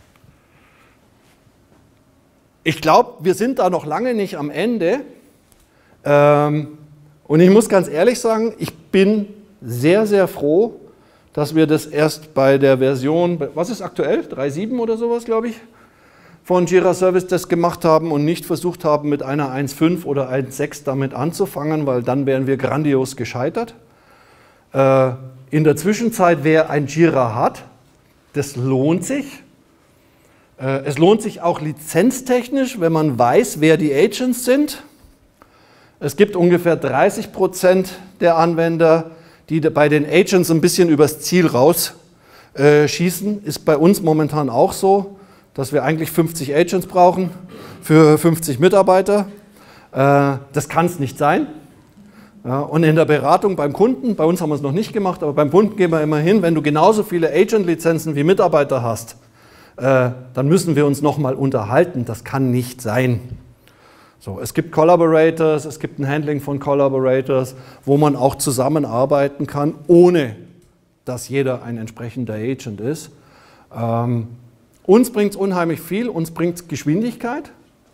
Ich glaube, wir sind da noch lange nicht am Ende. Ähm, und ich muss ganz ehrlich sagen, ich bin sehr, sehr froh, dass wir das erst bei der Version, was ist aktuell, drei Punkt sieben oder sowas, glaube ich, von Jira Service Desk gemacht haben und nicht versucht haben, mit einer eins Punkt fünf oder eins Punkt sechs damit anzufangen, weil dann wären wir grandios gescheitert. Äh, in der Zwischenzeit, wer ein Jira hat, das lohnt sich. Äh, es lohnt sich auch lizenztechnisch, wenn man weiß, wer die Agents sind. Es gibt ungefähr dreißig Prozent der Anwender, die bei den Agents ein bisschen übers Ziel raus äh, schießen. Ist bei uns momentan auch so, dass wir eigentlich fünfzig Agents brauchen für fünfzig Mitarbeiter. Äh, das kann es nicht sein. Ja, und in der Beratung beim Kunden, bei uns haben wir es noch nicht gemacht, aber beim Kunden gehen wir immer hin, wenn du genauso viele Agent-Lizenzen wie Mitarbeiter hast, äh, dann müssen wir uns nochmal unterhalten. Das kann nicht sein. So, es gibt Collaborators, es gibt ein Handling von Collaborators, wo man auch zusammenarbeiten kann, ohne dass jeder ein entsprechender Agent ist. Ähm, uns bringt es unheimlich viel, uns bringt es Geschwindigkeit.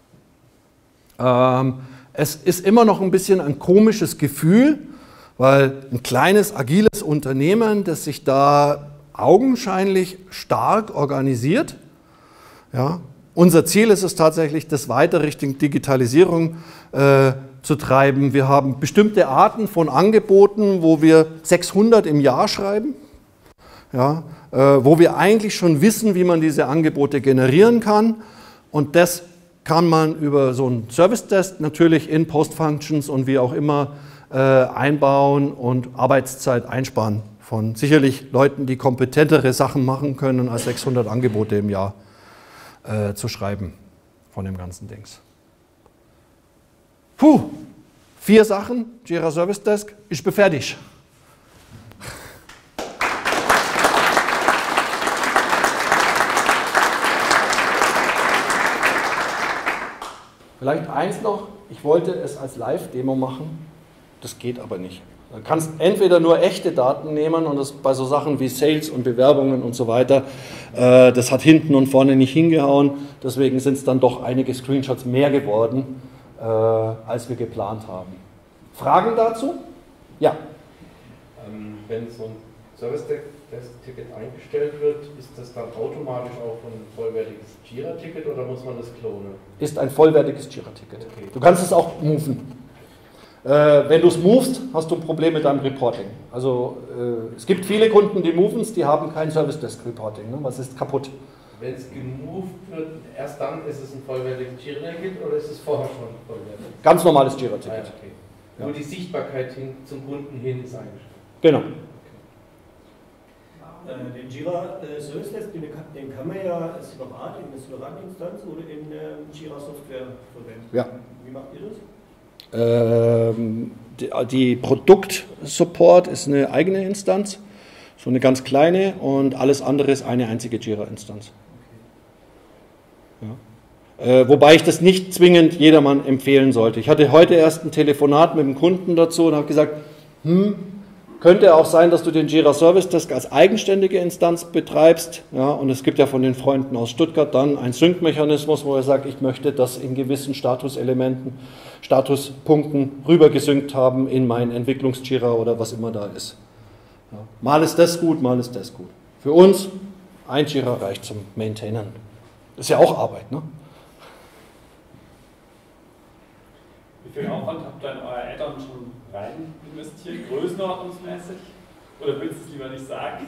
Ähm, es ist immer noch ein bisschen ein komisches Gefühl, weil ein kleines, agiles Unternehmen, das sich da augenscheinlich stark organisiert, ja, unser Ziel ist es tatsächlich, das weiter Richtung Digitalisierung äh, zu treiben. Wir haben bestimmte Arten von Angeboten, wo wir sechshundert im Jahr schreiben, ja, äh, wo wir eigentlich schon wissen, wie man diese Angebote generieren kann. Und das kann man über so einen Service-Desk natürlich in Post-Functions und wie auch immer äh, einbauen und Arbeitszeit einsparen von sicherlich Leuten, die kompetentere Sachen machen können als sechshundert Angebote im Jahr Äh, zu schreiben von dem ganzen Dings. Puh, vier Sachen, Jira Service Desk, ich bin fertig. Vielleicht eins noch, ich wollte es als Live-Demo machen, das geht aber nicht. Du kannst entweder nur echte Daten nehmen und das bei so Sachen wie Sales und Bewerbungen und so weiter, äh, das hat hinten und vorne nicht hingehauen, deswegen sind es dann doch einige Screenshots mehr geworden, äh, als wir geplant haben. Fragen dazu? Ja. Ähm, wenn so ein Service-Desk-Ticket eingestellt wird, ist das dann automatisch auch ein vollwertiges Jira-Ticket oder muss man das klonen? Ist ein vollwertiges Jira-Ticket. Okay. Du kannst es auch moven. Äh, wenn du es movest, hast du ein Problem mit deinem Reporting. Also äh, es gibt viele Kunden, die moven es, die haben kein Service Desk Reporting. Ne? Was ist kaputt? Wenn es gemoved wird, erst dann ist es ein vollwertiges Jira-Ticket oder ist es vorher schon vollwertig? Ganz normales Jira-Ticket. Ah, okay. Ja. Nur die Sichtbarkeit hin, zum Kunden hin ist eingeschränkt. Genau. Äh, den Jira äh, Service Desk, den, den kann man ja separat in der Separat-Instanz oder in äh, Jira Software verwenden. Ja. Wie macht ihr das? Ähm, die, die Produkt-Support ist eine eigene Instanz, so eine ganz kleine, und alles andere ist eine einzige Jira-Instanz. Ja. Äh, wobei ich das nicht zwingend jedermann empfehlen sollte. Ich hatte heute erst ein Telefonat mit dem Kunden dazu und habe gesagt, hm, könnte auch sein, dass du den Jira Service Desk als eigenständige Instanz betreibst. Ja, und es gibt ja von den Freunden aus Stuttgart dann einen Sync-Mechanismus, wo er sagt, ich möchte das in gewissen Statuselementen, Statuspunkten rübergesynkt haben in mein Entwicklungs-Jira oder was immer da ist. Ja, mal ist das gut, mal ist das gut. Für uns, ein Jira reicht zum Maintainen. Das ist ja auch Arbeit, ne? Wie viel Aufwand habt ihr in euer Add-on schon rein investiert, größenordnungsmäßig? Oder willst du es lieber nicht sagen?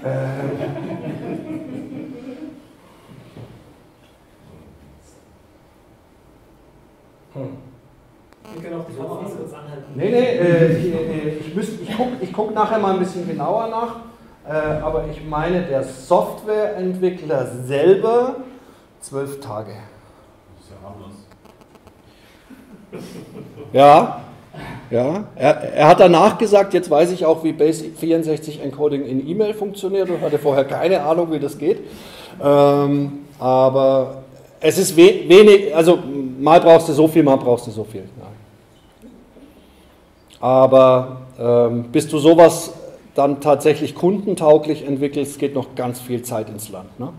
Hm. Wir können auch die Kamera kurz anhalten. Nee, nee, äh, ich, äh, ich, müsst, ich gucke ich guck nachher mal ein bisschen genauer nach, äh, aber ich meine, der Softwareentwickler selber zwölf Tage. Das ist ja harmlos. Ja, ja. Er, er hat danach gesagt, jetzt weiß ich auch, wie Base vierundsechzig Encoding in E-Mail funktioniert und hatte vorher keine Ahnung, wie das geht. Ähm, aber es ist we wenig, also mal brauchst du so viel, mal brauchst du so viel. Ja. Aber ähm, bis du sowas dann tatsächlich kundentauglich entwickelst, geht noch ganz viel Zeit ins Land. Ne?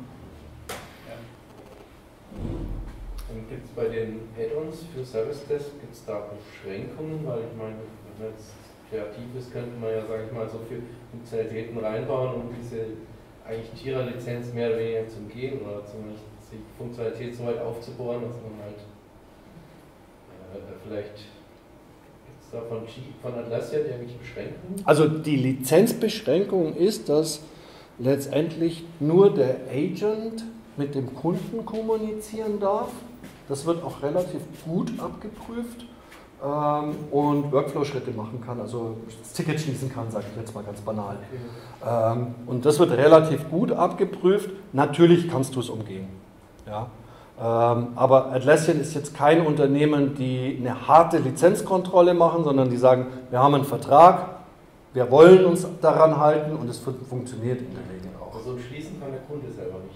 Und gibt es bei den Add-ons für Service Desk, gibt es da Beschränkungen? Weil ich meine, wenn man jetzt kreativ ist, könnte man ja, sage ich mal, so viele Funktionalitäten reinbauen, um diese eigentlich Jira-Lizenz mehr oder weniger zu umgehen oder zumindest die Funktionalität so weit aufzubohren, dass man halt äh, vielleicht Von, von Atlassian irgendwelche Beschränkungen? Also die Lizenzbeschränkung ist, dass letztendlich nur der Agent mit dem Kunden kommunizieren darf. Das wird auch relativ gut abgeprüft ähm, und Workflow-Schritte machen kann, also das Ticket schließen kann, sage ich jetzt mal ganz banal. Okay. Ähm, und das wird relativ gut abgeprüft. Natürlich kannst du es umgehen. Ja. Aber Atlassian ist jetzt kein Unternehmen, die eine harte Lizenzkontrolle machen, sondern die sagen, wir haben einen Vertrag, wir wollen uns daran halten und es funktioniert in der Regel auch. Also schließen kann der Kunde selber nicht.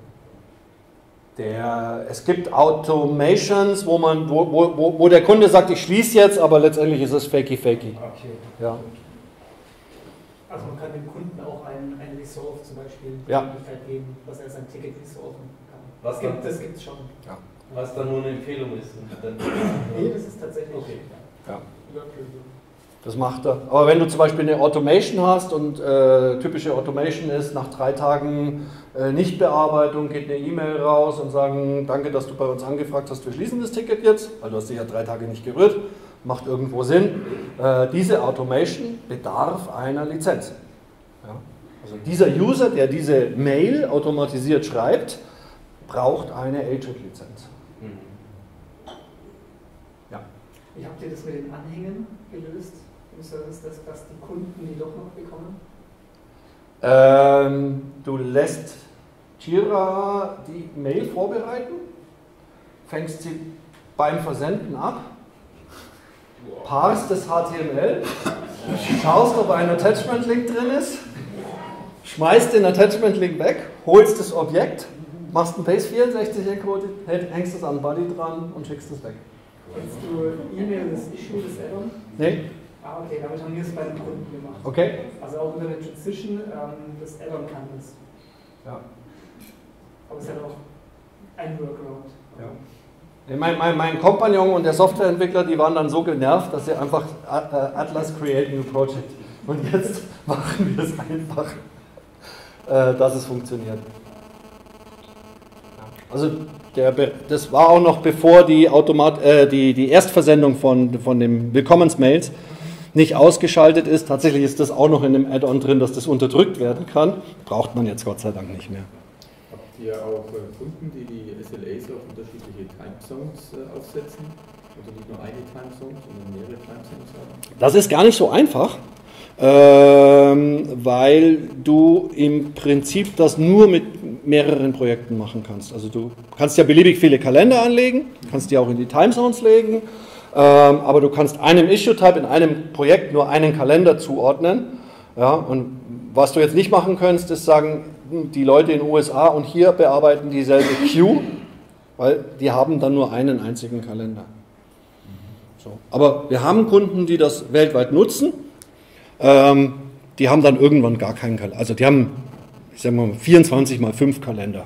Der, es gibt Automations, wo, man, wo, wo, wo der Kunde sagt, ich schließe jetzt, aber letztendlich ist es fakey-fakey. Okay. Ja. Also man kann dem Kunden auch ein, ein Resolve zum Beispiel ja. die Möglichkeit geben, dass er sein Ticket resolven kann. Was das gibt, das gibt es schon. Ja. Was dann nur eine Empfehlung ist. Dann nee, das ist tatsächlich okay. Ja. Das macht er. Aber wenn du zum Beispiel eine Automation hast und äh, typische Automation ist, nach drei Tagen äh, Nichtbearbeitung geht eine E-Mail raus und sagen, danke, dass du bei uns angefragt hast, wir schließen das Ticket jetzt, weil du hast dich ja drei Tage nicht gerührt, macht irgendwo Sinn. Äh, diese Automation bedarf einer Lizenz. Ja? Also dieser User, der diese Mail automatisiert schreibt, braucht eine Agent-Lizenz. Mhm. Ja. Wie habt ihr das mit den Anhängen gelöst? Im Service Desk, dass die Kunden die doch noch bekommen? Ähm, du lässt Jira die Mail vorbereiten, fängst sie beim Versenden ab, parsst das H T M L, schaust, ob ein Attachment-Link drin ist, schmeißt den Attachment-Link weg, holst das Objekt, machst ein Base vierundsechzig Encode, hängst es an Buddy dran und schickst es weg. Kannst du E-Mail das Issue des Add-on? Nee. Ah, okay, damit haben wir es bei den Kunden gemacht. Okay. Also auch unter der Transition, ähm, das Add-on kann das. Ja. Aber es hat auch ein Workaround. Ja. Mein, mein, mein Kompagnon und der Softwareentwickler, die waren dann so genervt, dass sie einfach Atlas Create New Project. Und jetzt machen wir es einfach, äh, dass es funktioniert. Also der, das war auch noch bevor die, Automat, äh, die, die Erstversendung von, von den Willkommensmails nicht ausgeschaltet ist. Tatsächlich ist das auch noch in dem Add-on drin, dass das unterdrückt werden kann. Braucht man jetzt Gott sei Dank nicht mehr. Habt ihr auch äh, Kunden, die die S L As auf unterschiedliche Timezones äh, aufsetzen? Also nicht nur eine Timezone, sondern mehrere Timezones haben? Das ist gar nicht so einfach. Ähm, weil du im Prinzip das nur mit mehreren Projekten machen kannst. Also du kannst ja beliebig viele Kalender anlegen, kannst die auch in die Timezones legen, ähm, aber du kannst einem Issue-Type in einem Projekt nur einen Kalender zuordnen. Ja, und was du jetzt nicht machen kannst, ist sagen, die Leute in den U S A und hier bearbeiten dieselbe Queue, weil die haben dann nur einen einzigen Kalender. So. Aber wir haben Kunden, die das weltweit nutzen. Ähm, die haben dann irgendwann gar keinen Kalender. Also die haben, ich sag mal, vierundzwanzig mal fünf Kalender.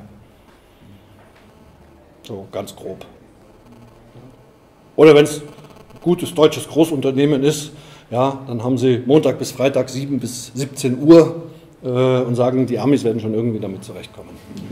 So ganz grob. Oder wenn es ein gutes deutsches Großunternehmen ist, ja, dann haben sie Montag bis Freitag sieben bis siebzehn Uhr äh, und sagen, die Amis werden schon irgendwie damit zurechtkommen.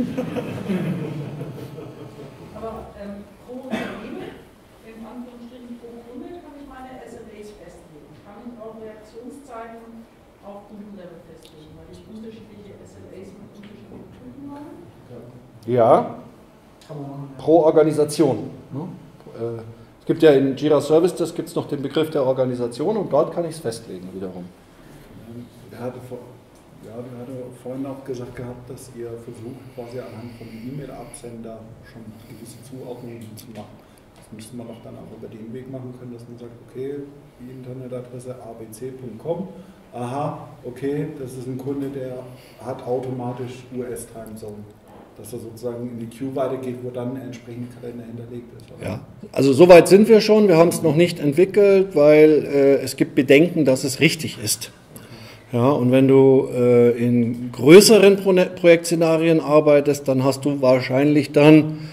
Aber ähm, pro Unternehmen, in Anführungsstrichen pro Kunde, kann ich meine S L As festlegen. Kann ich auch Reaktionszeiten auf Kundenlevel festlegen, weil ich unterschiedliche S L As mit unterschiedlichen Kunden habe? Ja, pro Organisation. Es gibt ja in Jira Service, das gibt es noch den Begriff der Organisation und dort kann ich es festlegen wiederum. Er hatte, vor, ja, er hatte vorhin auch gesagt gehabt, dass ihr versucht, quasi anhand vom E-Mail-Absender schon gewisse Zuordnungen zu machen. Das müsste man doch dann auch über den Weg machen können, dass man sagt, okay, die Internetadresse a b c punkt com, aha, okay, das ist ein Kunde, der hat automatisch U S-Timezone. dass er sozusagen in die Queue weitergeht, wo dann ein entsprechender Kalender hinterlegt ist. Oder? Ja, also soweit sind wir schon. Wir haben es noch nicht entwickelt, weil äh, es gibt Bedenken, dass es richtig ist. Ja, und wenn du äh, in größeren Pro Projektszenarien arbeitest, dann hast du wahrscheinlich dann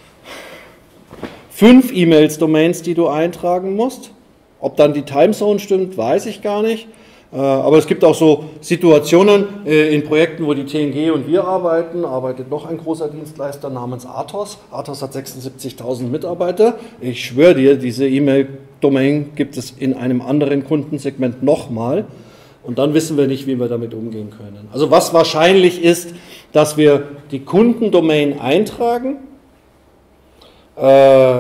fünf E-Mails-Domains, die du eintragen musst. Ob dann die Timezone stimmt, weiß ich gar nicht. Aber es gibt auch so Situationen in Projekten, wo die T N G und wir arbeiten, arbeitet noch ein großer Dienstleister namens Athos. Athos hat sechsundsiebzigtausend Mitarbeiter. Ich schwöre dir, diese E-Mail-Domain gibt es in einem anderen Kundensegment nochmal. Und dann wissen wir nicht, wie wir damit umgehen können. Also was wahrscheinlich ist, dass wir die Kundendomain eintragen, äh,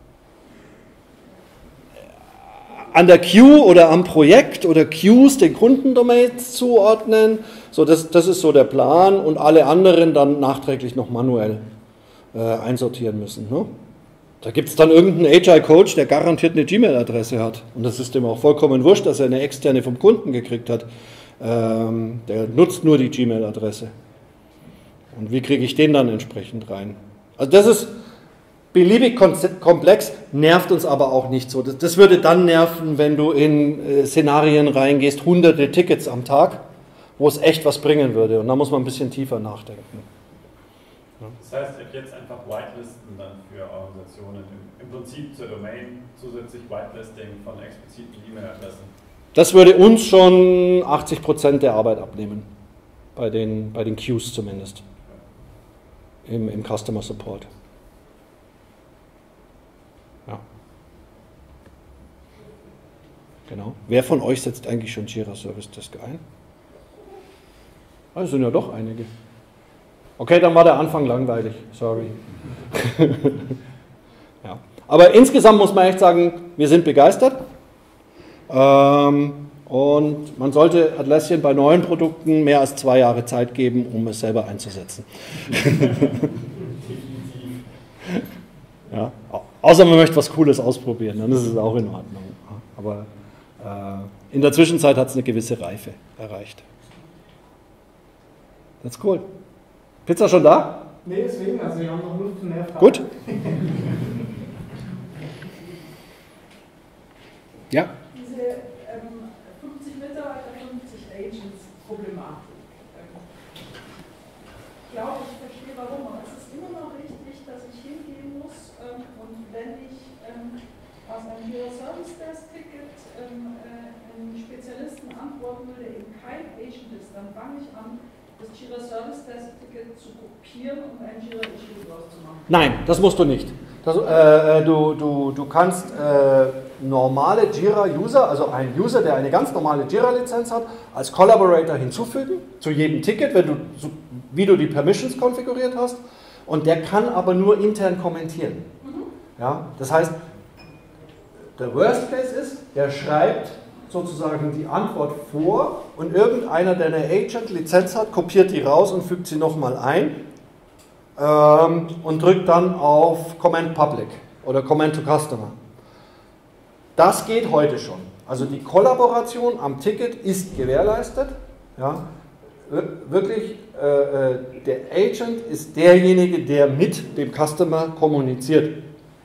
an der Queue oder am Projekt oder Queues den Kundendomains zuordnen. So, das, das ist so der Plan und alle anderen dann nachträglich noch manuell äh, einsortieren müssen. Ne? Da gibt es dann irgendeinen Agile-Coach, der garantiert eine Gmail-Adresse hat. Und das ist dem auch vollkommen wurscht, dass er eine externe vom Kunden gekriegt hat. Ähm, der nutzt nur die Gmail-Adresse. Und wie kriege ich den dann entsprechend rein? Also das ist beliebig komplex, nervt uns aber auch nicht so. Das, das würde dann nerven, wenn du in äh, Szenarien reingehst, hunderte Tickets am Tag, wo es echt was bringen würde. Und da muss man ein bisschen tiefer nachdenken. Ja. Das heißt, ab jetzt einfach Whitelisten dann für Organisationen, im, im Prinzip zur Domain zusätzlich Whitelisting von expliziten E-Mail-Adressen. Das würde uns schon achtzig Prozent der Arbeit abnehmen, bei den, bei den Queues zumindest, im, im Customer Support. Ja. Genau. Wer von euch setzt eigentlich schon Jira Service Desk ein? Das sind ja doch einige. Okay, dann war der Anfang langweilig. Sorry. Ja. Aber insgesamt muss man echt sagen, wir sind begeistert. Ähm, und man sollte Atlassian bei neuen Produkten mehr als zwei Jahre Zeit geben, um es selber einzusetzen. Ja. Außer man möchte was Cooles ausprobieren, dann ist es auch in Ordnung. Aber äh, in der Zwischenzeit hat es eine gewisse Reife erreicht. That's cool. Pizza schon da? Nee, deswegen, also wir haben noch Luft zu mehr Fragen. Gut. Ja. Diese ähm, fünfzig Mitarbeiter, fünfzig Agents Problematik. Ähm, ich glaube, ich verstehe warum, aber es ist immer noch richtig, dass ich hingehen muss ähm, und wenn ich ähm, aus einem Jira Service Desk Ticket ähm, äh, einen Spezialisten antworten will, der eben kein Agent ist, dann fange ich an, das Jira Service Desk Ticket zu kopieren und ein Jira Issue draus zu machen. Nein, das musst du nicht. Das, äh, du, du, du kannst äh, normale Jira-User, also einen User, der eine ganz normale Jira-Lizenz hat, als Collaborator hinzufügen, zu jedem Ticket, wenn du, so, wie du die Permissions konfiguriert hast, und der kann aber nur intern kommentieren. Mhm. Ja, das heißt, der Worst Case ist, der schreibt sozusagen die Antwort vor und irgendeiner, der eine Agent-Lizenz hat, kopiert die raus und fügt sie nochmal ein ähm, und drückt dann auf Command Public oder Command to Customer. Das geht heute schon. Also die Kollaboration am Ticket ist gewährleistet. Ja. Wirklich, äh, der Agent ist derjenige, der mit dem Customer kommuniziert.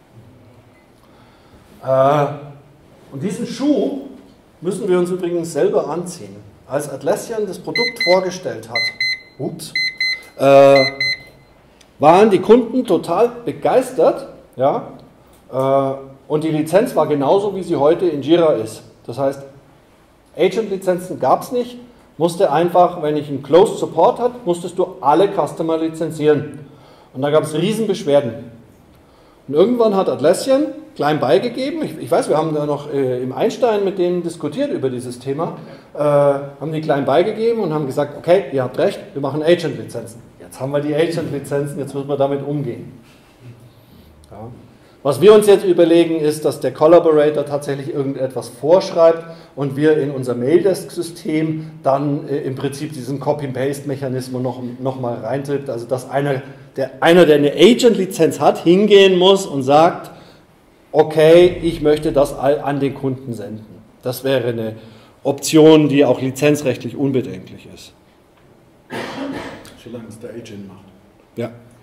Äh, und diesen Schuh müssen wir uns übrigens selber anziehen. Als Atlassian das Produkt vorgestellt hat, ups, äh, waren die Kunden total begeistert, ja, äh, und die Lizenz war genauso, wie sie heute in Jira ist. Das heißt, Agent-Lizenzen gab es nicht, musste einfach, wenn ich einen Closed Support hatte, musstest du alle Customer lizenzieren. Und da gab es riesen Beschwerden. Und irgendwann hat Atlassian klein beigegeben, ich, ich weiß, wir haben da noch äh, im Einstein mit denen diskutiert über dieses Thema, äh, haben die klein beigegeben und haben gesagt, okay, ihr habt recht, wir machen Agent-Lizenzen. Jetzt haben wir die Agent-Lizenzen, jetzt müssen wir damit umgehen. Ja. Was wir uns jetzt überlegen, ist, dass der Collaborator tatsächlich irgendetwas vorschreibt und wir in unser Maildesk-System dann äh, im Prinzip diesen Copy-Paste-Mechanismus noch, noch mal reintritt. Also dass einer der, einer, der eine Agent-Lizenz hat, hingehen muss und sagt, okay, ich möchte das an den Kunden senden. Das wäre eine Option, die auch lizenzrechtlich unbedenklich ist. Solange es der Agent macht. Ja.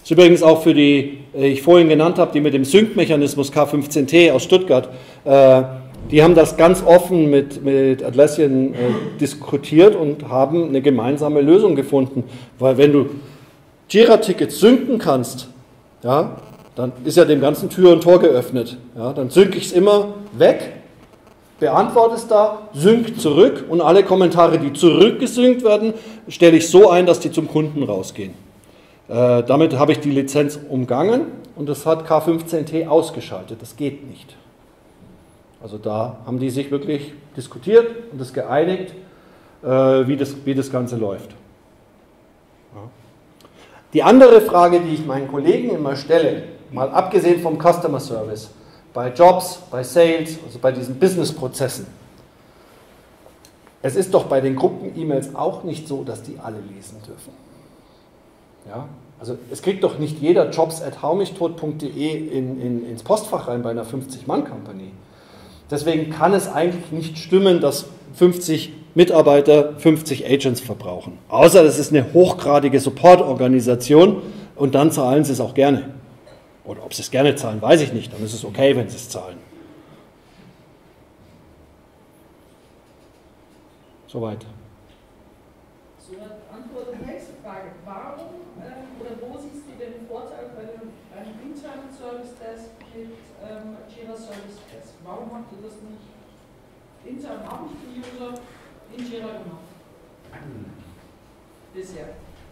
Das ist übrigens auch für die, die ich vorhin genannt habe, die mit dem Sync-Mechanismus K fünfzehn T aus Stuttgart, äh, die haben das ganz offen mit, mit Atlassian äh, diskutiert und haben eine gemeinsame Lösung gefunden. Weil wenn du Jira-Tickets synken kannst, ja, dann ist ja dem ganzen Tür und Tor geöffnet. Ja, dann synke ich es immer weg, beantworte es da, sync zurück und alle Kommentare, die zurückgesynkt werden, stelle ich so ein, dass die zum Kunden rausgehen. Äh, damit habe ich die Lizenz umgangen und das hat K fünfzehn T ausgeschaltet. Das geht nicht. Also da haben die sich wirklich diskutiert und das geeinigt, äh, wie, das, wie das Ganze läuft. Ja. Die andere Frage, die ich meinen Kollegen immer stelle, mal abgesehen vom Customer Service, bei Jobs, bei Sales, also bei diesen Business-Prozessen, es ist doch bei den Gruppen-E-Mails auch nicht so, dass die alle lesen dürfen. Ja? Also es kriegt doch nicht jeder jobs at haumichtot punkt de in, in, ins Postfach rein bei einer fünfzig Mann Company. Deswegen kann es eigentlich nicht stimmen, dass fünfzig Mitarbeiter fünfzig Agents verbrauchen. Außer das ist eine hochgradige Support-Organisation und dann zahlen sie es auch gerne. Oder ob sie es gerne zahlen, weiß ich nicht. Dann ist es okay, wenn sie es zahlen. Soweit. So eine Antwort auf die nächste Frage. Warum ähm, oder wo siehst du den Vorteil bei einem, einem internen Service Desk mit ähm, Jira Service Desk? Warum habt ihr das nicht intern, haben die User in Jira gemacht? Bisher.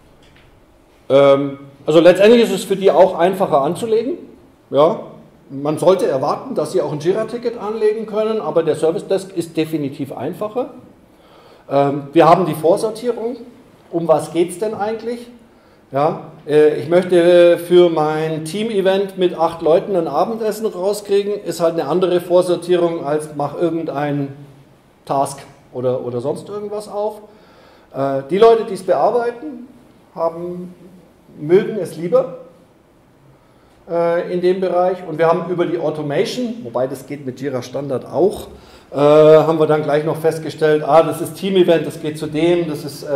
Ähm, also letztendlich ist es für die auch einfacher anzulegen. Ja, man sollte erwarten, dass sie auch ein Jira-Ticket anlegen können, aber der Service Desk ist definitiv einfacher. Ähm, wir haben die Vorsortierung. Um was geht es denn eigentlich? Ja, äh, ich möchte für mein Team-Event mit acht Leuten ein Abendessen rauskriegen, ist halt eine andere Vorsortierung als mach irgendein Task oder, oder sonst irgendwas auf. Äh, die Leute, die es bearbeiten, haben, mögen es lieber äh, in dem Bereich und wir haben über die Automation, wobei das geht mit Jira Standard auch, äh, haben wir dann gleich noch festgestellt, ah, das ist Team-Event, das geht zu dem, das ist äh,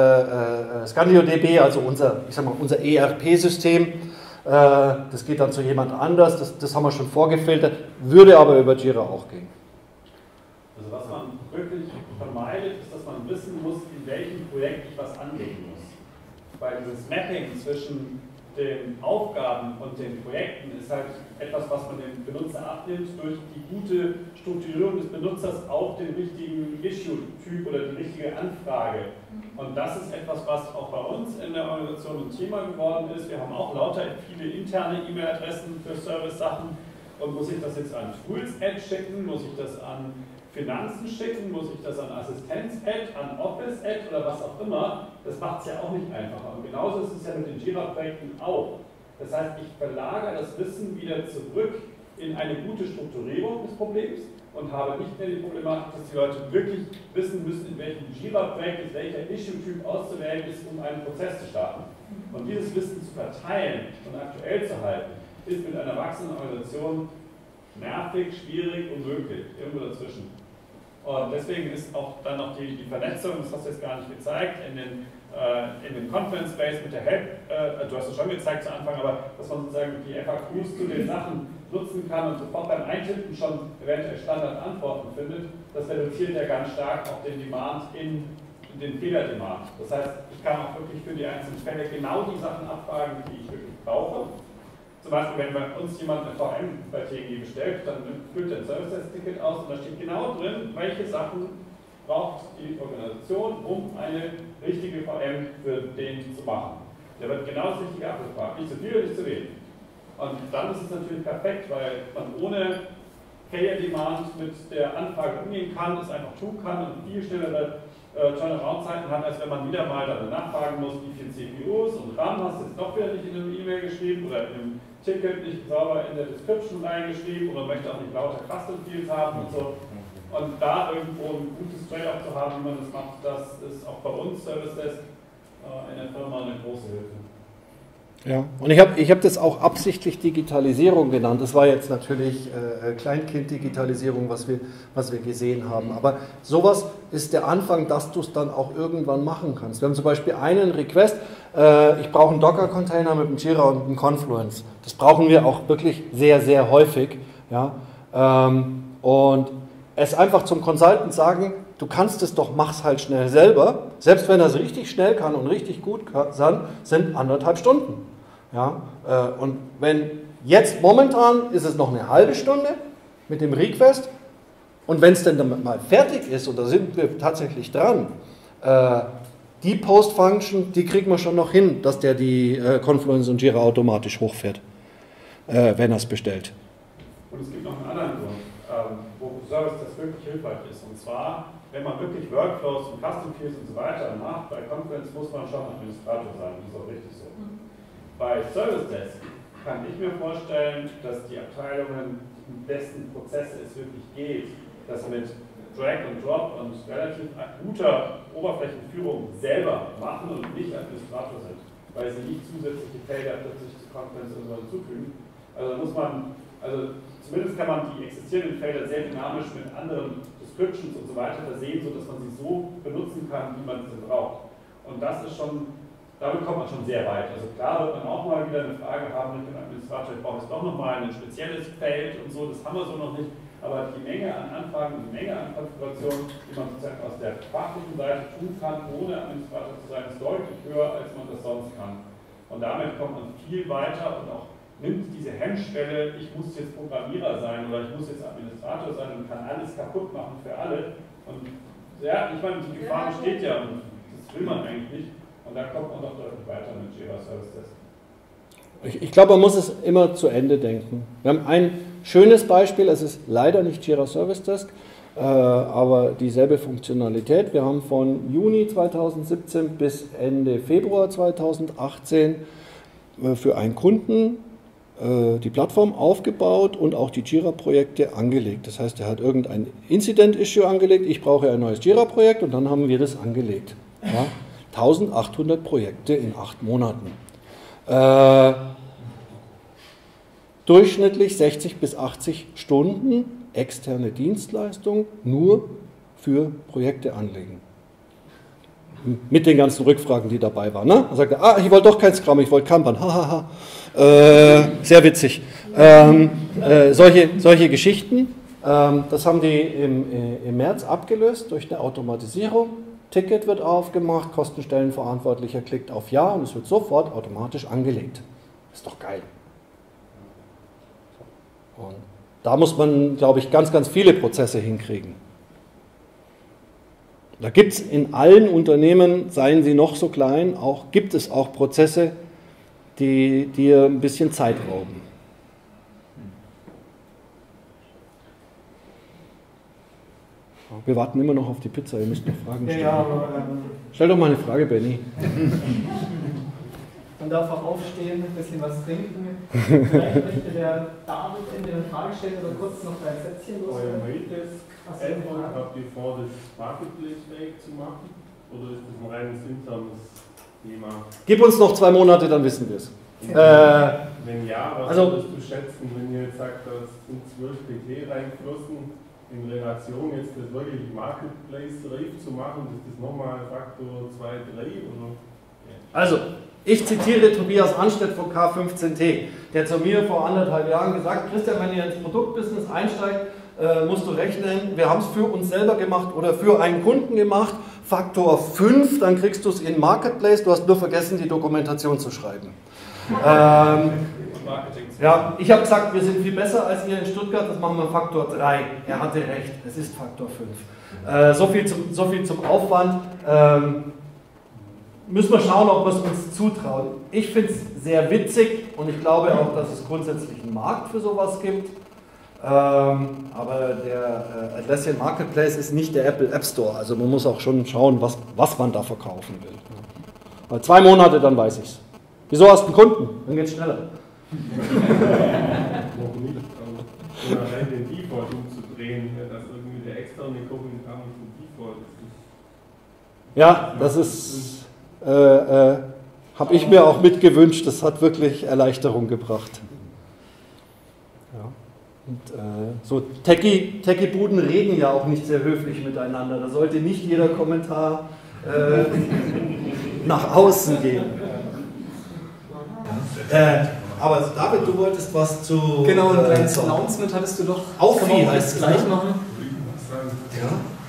äh, ScandiODB, also unser, ich sag mal, unser E R P-System, äh, das geht dann zu jemand anders, das, das haben wir schon vorgefiltert, würde aber über Jira auch gehen. Also was man wirklich vermeidet, ist, dass man wissen muss, in welchem Projekt ich was anlegen muss. Weil dieses Mapping zwischen den Aufgaben und den Projekten ist halt etwas, was man dem Benutzer abnimmt durch die gute Strukturierung des Benutzers auf den richtigen Issue-Typ oder die richtige Anfrage. Und das ist etwas, was auch bei uns in der Organisation ein Thema geworden ist. Wir haben auch lauter viele interne E-Mail-Adressen für Service-Sachen. Und muss ich das jetzt an Tools-Ad schicken? Muss ich das an Finanzen schicken, muss ich das an Assistenz-Ad, an Office-Ad oder was auch immer, das macht es ja auch nicht einfacher. Und genauso ist es ja mit den Jira-Projekten auch. Das heißt, ich verlagere das Wissen wieder zurück in eine gute Strukturierung des Problems und habe nicht mehr die Problematik, dass die Leute wirklich wissen müssen, in welchem Jira-Projekt ist welcher Issue-Typ auszuwählen ist, um einen Prozess zu starten. Und dieses Wissen zu verteilen und aktuell zu halten, ist mit einer wachsenden Organisation nervig, schwierig, unmöglich, irgendwo dazwischen. Und deswegen ist auch dann noch die, die Vernetzung, das hast du jetzt gar nicht gezeigt, in den, äh, in den Conference Space mit der Help, äh, du hast es schon gezeigt zu Anfang, aber dass man sozusagen die F A Qs zu den Sachen nutzen kann und sofort beim Eintippen schon eventuell Standardantworten findet, das reduziert ja ganz stark auch den Demand in, in den Fehler-Demand. Das heißt, ich kann auch wirklich für die einzelnen Fälle genau die Sachen abfragen, die ich wirklich brauche. Zum Beispiel, wenn bei uns jemand eine V M bei T G bestellt, dann füllt er ein Service-Ticket aus und da steht genau drin, welche Sachen braucht die Organisation, um eine richtige V M für den zu machen. Der wird genau das Richtige abgefragt, nicht zu viel, nicht zu wenig. Und dann ist es natürlich perfekt, weil man ohne Failure Demand mit der Anfrage umgehen kann, es einfach tun kann und viel schnellere äh, Turnaround-Zeiten hat, als wenn man wieder mal dann nachfragen muss, wie viele C P Us und RAM hast du jetzt doch wieder nicht in einem E-Mail geschrieben oder in einem Ticket nicht sauber in der Description reingeschrieben oder möchte auch nicht lauter Custom Fields haben und so. Und da irgendwo ein gutes Trade-off zu haben, wie man das macht, das ist auch bei uns Service Desk äh, in der Firma eine große Hilfe. Ja, und ich habe ich hab das auch absichtlich Digitalisierung genannt. Das war jetzt natürlich äh, Kleinkind-Digitalisierung, was wir, was wir gesehen haben. Aber sowas ist der Anfang, dass du es dann auch irgendwann machen kannst. Wir haben zum Beispiel einen Request, äh, ich brauche einen Docker-Container mit einem Jira und einem Confluence. Das brauchen wir auch wirklich sehr, sehr häufig. Ja? Ähm, und es einfach zum Consultant sagen, du kannst es doch, mach's halt schnell selber. Selbst wenn er es richtig schnell kann und richtig gut kann, sind anderthalb Stunden. Ja, äh, und wenn jetzt momentan ist es noch eine halbe Stunde mit dem Request und wenn es dann mal fertig ist, und da sind wir tatsächlich dran, äh, die Post-Function, die kriegen wir schon noch hin, dass der die äh, Confluence und Jira automatisch hochfährt, äh, wenn er es bestellt. Und es gibt noch einen anderen Grund, ähm, wo Service das wirklich hilfreich ist, und zwar, wenn man wirklich Workflows und Custom Fields und so weiter macht, bei Confluence muss man schon Administrator sein, das ist auch richtig so. Bei Service Desk kann ich mir vorstellen, dass die Abteilungen die besten Prozesse es wirklich geht, dass mit Drag and Drop und relativ guter Oberflächenführung selber machen und nicht Administrator sind, weil sie nicht zusätzliche Felder plötzlich zu Confluence und so hinzufügen. Also da muss man, also zumindest kann man die existierenden Felder sehr dynamisch mit anderen Descriptions und so weiter versehen, sodass man sie so benutzen kann, wie man sie braucht. Und das ist schon, damit kommt man schon sehr weit. Also klar wird man auch mal wieder eine Frage haben mit dem Administrator, ich brauche jetzt doch nochmal ein spezielles Feld und so, das haben wir so noch nicht. Aber die Menge an Anfragen, die Menge an Konfigurationen, die man sozusagen aus der fachlichen Seite tun kann, ohne Administrator zu sein, ist deutlich höher, als man das sonst kann. Und damit kommt man viel weiter und auch nimmt diese Hemmschwelle, ich muss jetzt Programmierer sein oder ich muss jetzt Administrator sein und kann alles kaputt machen für alle. Und ja, ich meine, die Gefahr besteht ja und das will man eigentlich nicht. Und da kommt man doch deutlich weiter mit Jira Service Desk. Ich, ich glaube, man muss es immer zu Ende denken. Wir haben ein schönes Beispiel, es ist leider nicht Jira Service Desk, äh, aber dieselbe Funktionalität. Wir haben von Juni zweitausendsiebzehn bis Ende Februar zweitausendachtzehn äh, für einen Kunden äh, die Plattform aufgebaut und auch die Jira-Projekte angelegt. Das heißt, er hat irgendein Incident-Issue angelegt, ich brauche ein neues Jira-Projekt und dann haben wir das angelegt. Ja? eintausendachthundert Projekte in acht Monaten. Äh, durchschnittlich sechzig bis achtzig Stunden externe Dienstleistung nur für Projekte anlegen. Mit den ganzen Rückfragen, die dabei waren. Ne? Er sagte, ah, ich wollte doch kein Scrum, ich wollte Kanban. Hahaha. Äh, sehr witzig. Ähm, äh, solche, solche Geschichten, ähm, das haben die im, äh, im März abgelöst durch eine Automatisierung. Ticket wird aufgemacht, Kostenstellenverantwortlicher klickt auf Ja und es wird sofort automatisch angelegt. Ist doch geil. Und da muss man, glaube ich, ganz, ganz viele Prozesse hinkriegen. Da gibt es in allen Unternehmen, seien sie noch so klein, auch, gibt es auch Prozesse, die dir ein bisschen Zeit rauben. Wir warten immer noch auf die Pizza, ihr müsst noch Fragen stellen. Ja, aber, ähm, Stell doch mal eine Frage, Benny. Man darf auch aufstehen, ein bisschen was trinken. Vielleicht möchte der David entweder eine Frage stellen oder kurz noch ein Sätzchen los. Euer Maildesk-Add-on, habt ihr vor, das Marketplace-fähig zu machen? Oder ist das ein reines internes Thema? Gib uns noch zwei Monate, dann wissen wir es. Äh, wenn ja, was also, würdest du schätzen, wenn ihr jetzt sagt, da sind zwölf P T reingeflossen, in Relation jetzt das wirklich Marketplace-Reif zu machen, ist das nochmal Faktor zwei, drei? Oder? Also, ich zitiere Tobias Anstedt von K fünfzehn T, der zu mir vor anderthalb Jahren gesagt hat, Christian, wenn ihr ins Produktbusiness einsteigt, äh, musst du rechnen, wir haben es für uns selber gemacht oder für einen Kunden gemacht, Faktor fünf, dann kriegst du es in Marketplace, du hast nur vergessen, die Dokumentation zu schreiben. ähm, ja, ich habe gesagt, wir sind viel besser als ihr in Stuttgart, das machen wir Faktor drei. Er hatte recht, es ist Faktor fünf. Äh, so, viel zum, so viel zum Aufwand. Ähm, müssen wir schauen, ob wir es uns zutrauen. Ich finde es sehr witzig und ich glaube auch, dass es grundsätzlich einen Markt für sowas gibt. Ähm, aber der äh, Atlassian Marketplace ist nicht der Apple App Store, also man muss auch schon schauen, was, was man da verkaufen will. Aber zwei Monate, dann weiß ich es. Wieso hast du einen Kunden? Dann geht es schneller. Noch nicht, aber um allein den Default umzudrehen, dass irgendwie der externe gucken kann und vom Default ist. Ja, das ist, äh, äh, habe ich mir auch mitgewünscht, das hat wirklich Erleichterung gebracht. Ja. Und, äh, so Techie, Techie-Buden reden ja auch nicht sehr höflich miteinander, da sollte nicht jeder Kommentar äh, nach außen gehen. Äh, aber David, du wolltest was zu... Genau, ein äh, kleines Announcement hattest du doch. Aufwie heißt es gleich ne? machen. Ja.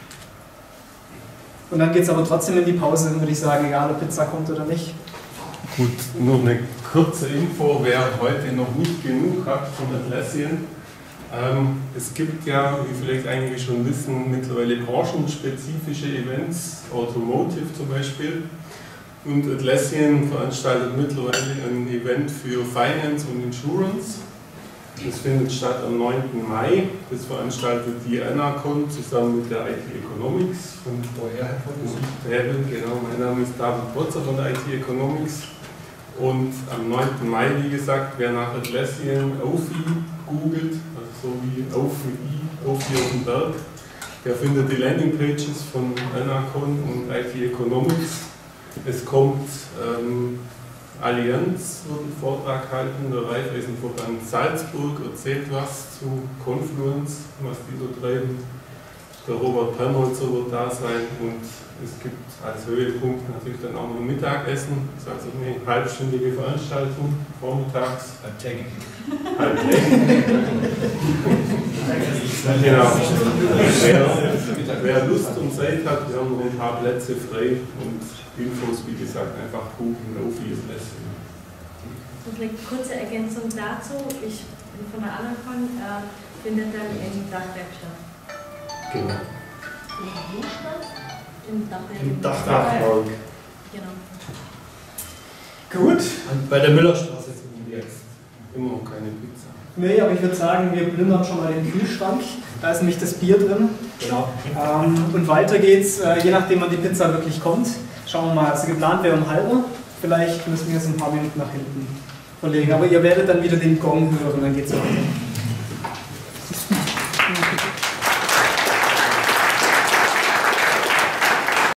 Und dann geht es aber trotzdem in die Pause, würde ich sagen, egal ob Pizza kommt oder nicht. Gut, nur eine kurze Info, wer heute noch nicht genug hat von Atlassian. Ähm, es gibt ja, wie vielleicht einige schon wissen, mittlerweile branchenspezifische Events, Automotive zum Beispiel. Und Atlassian veranstaltet mittlerweile ein Event für Finance und Insurance. Das findet statt am neunten Mai. Das veranstaltet die Anacon zusammen mit der I T Economics. Und genau, mein Name ist David Potzer von der I T Economics. Und am neunten Mai, wie gesagt, wer nach Atlassian Aufwie googelt, also so wie Aufwie, Aufwie auf dem Berg, der findet die Landingpages von Anacon und I T Economics. Es kommt ähm, Allianz, wird einen Vortrag halten, der Raiffeisenverband Salzburg erzählt was zu Confluence, was die so treiben. Der Robert Pernholzer wird da sein und es gibt als Höhepunkt natürlich dann auch noch ein Mittagessen. Das ist also eine halbstündige Veranstaltung, vormittags. Halbtägig. Halbtägig. Genau. Wer, wer Lust und Zeit hat, wir haben noch ein paar Plätze frei und Infos, wie gesagt, einfach googeln, Aufwie ist Lesson. Und eine kurze Ergänzung dazu, ich bin von der Anacon, äh, findet dann im Dachwerk statt. Genau. Im Dachwerk. Im Dachwerk. Genau. Gut. Und bei der Müllerstraße sind wir jetzt. Immer noch keine Pizza. Nee, aber ich würde sagen, wir plündern schon mal den Kühlschrank. Da ist nämlich das Bier drin. Genau. Ähm, und weiter geht's, äh, je nachdem wann die Pizza wirklich kommt. Schauen wir mal, also geplant wäre um halber. Vielleicht müssen wir es ein paar Minuten nach hinten verlegen. Aber ihr werdet dann wieder den Gong hören, dann geht's weiter.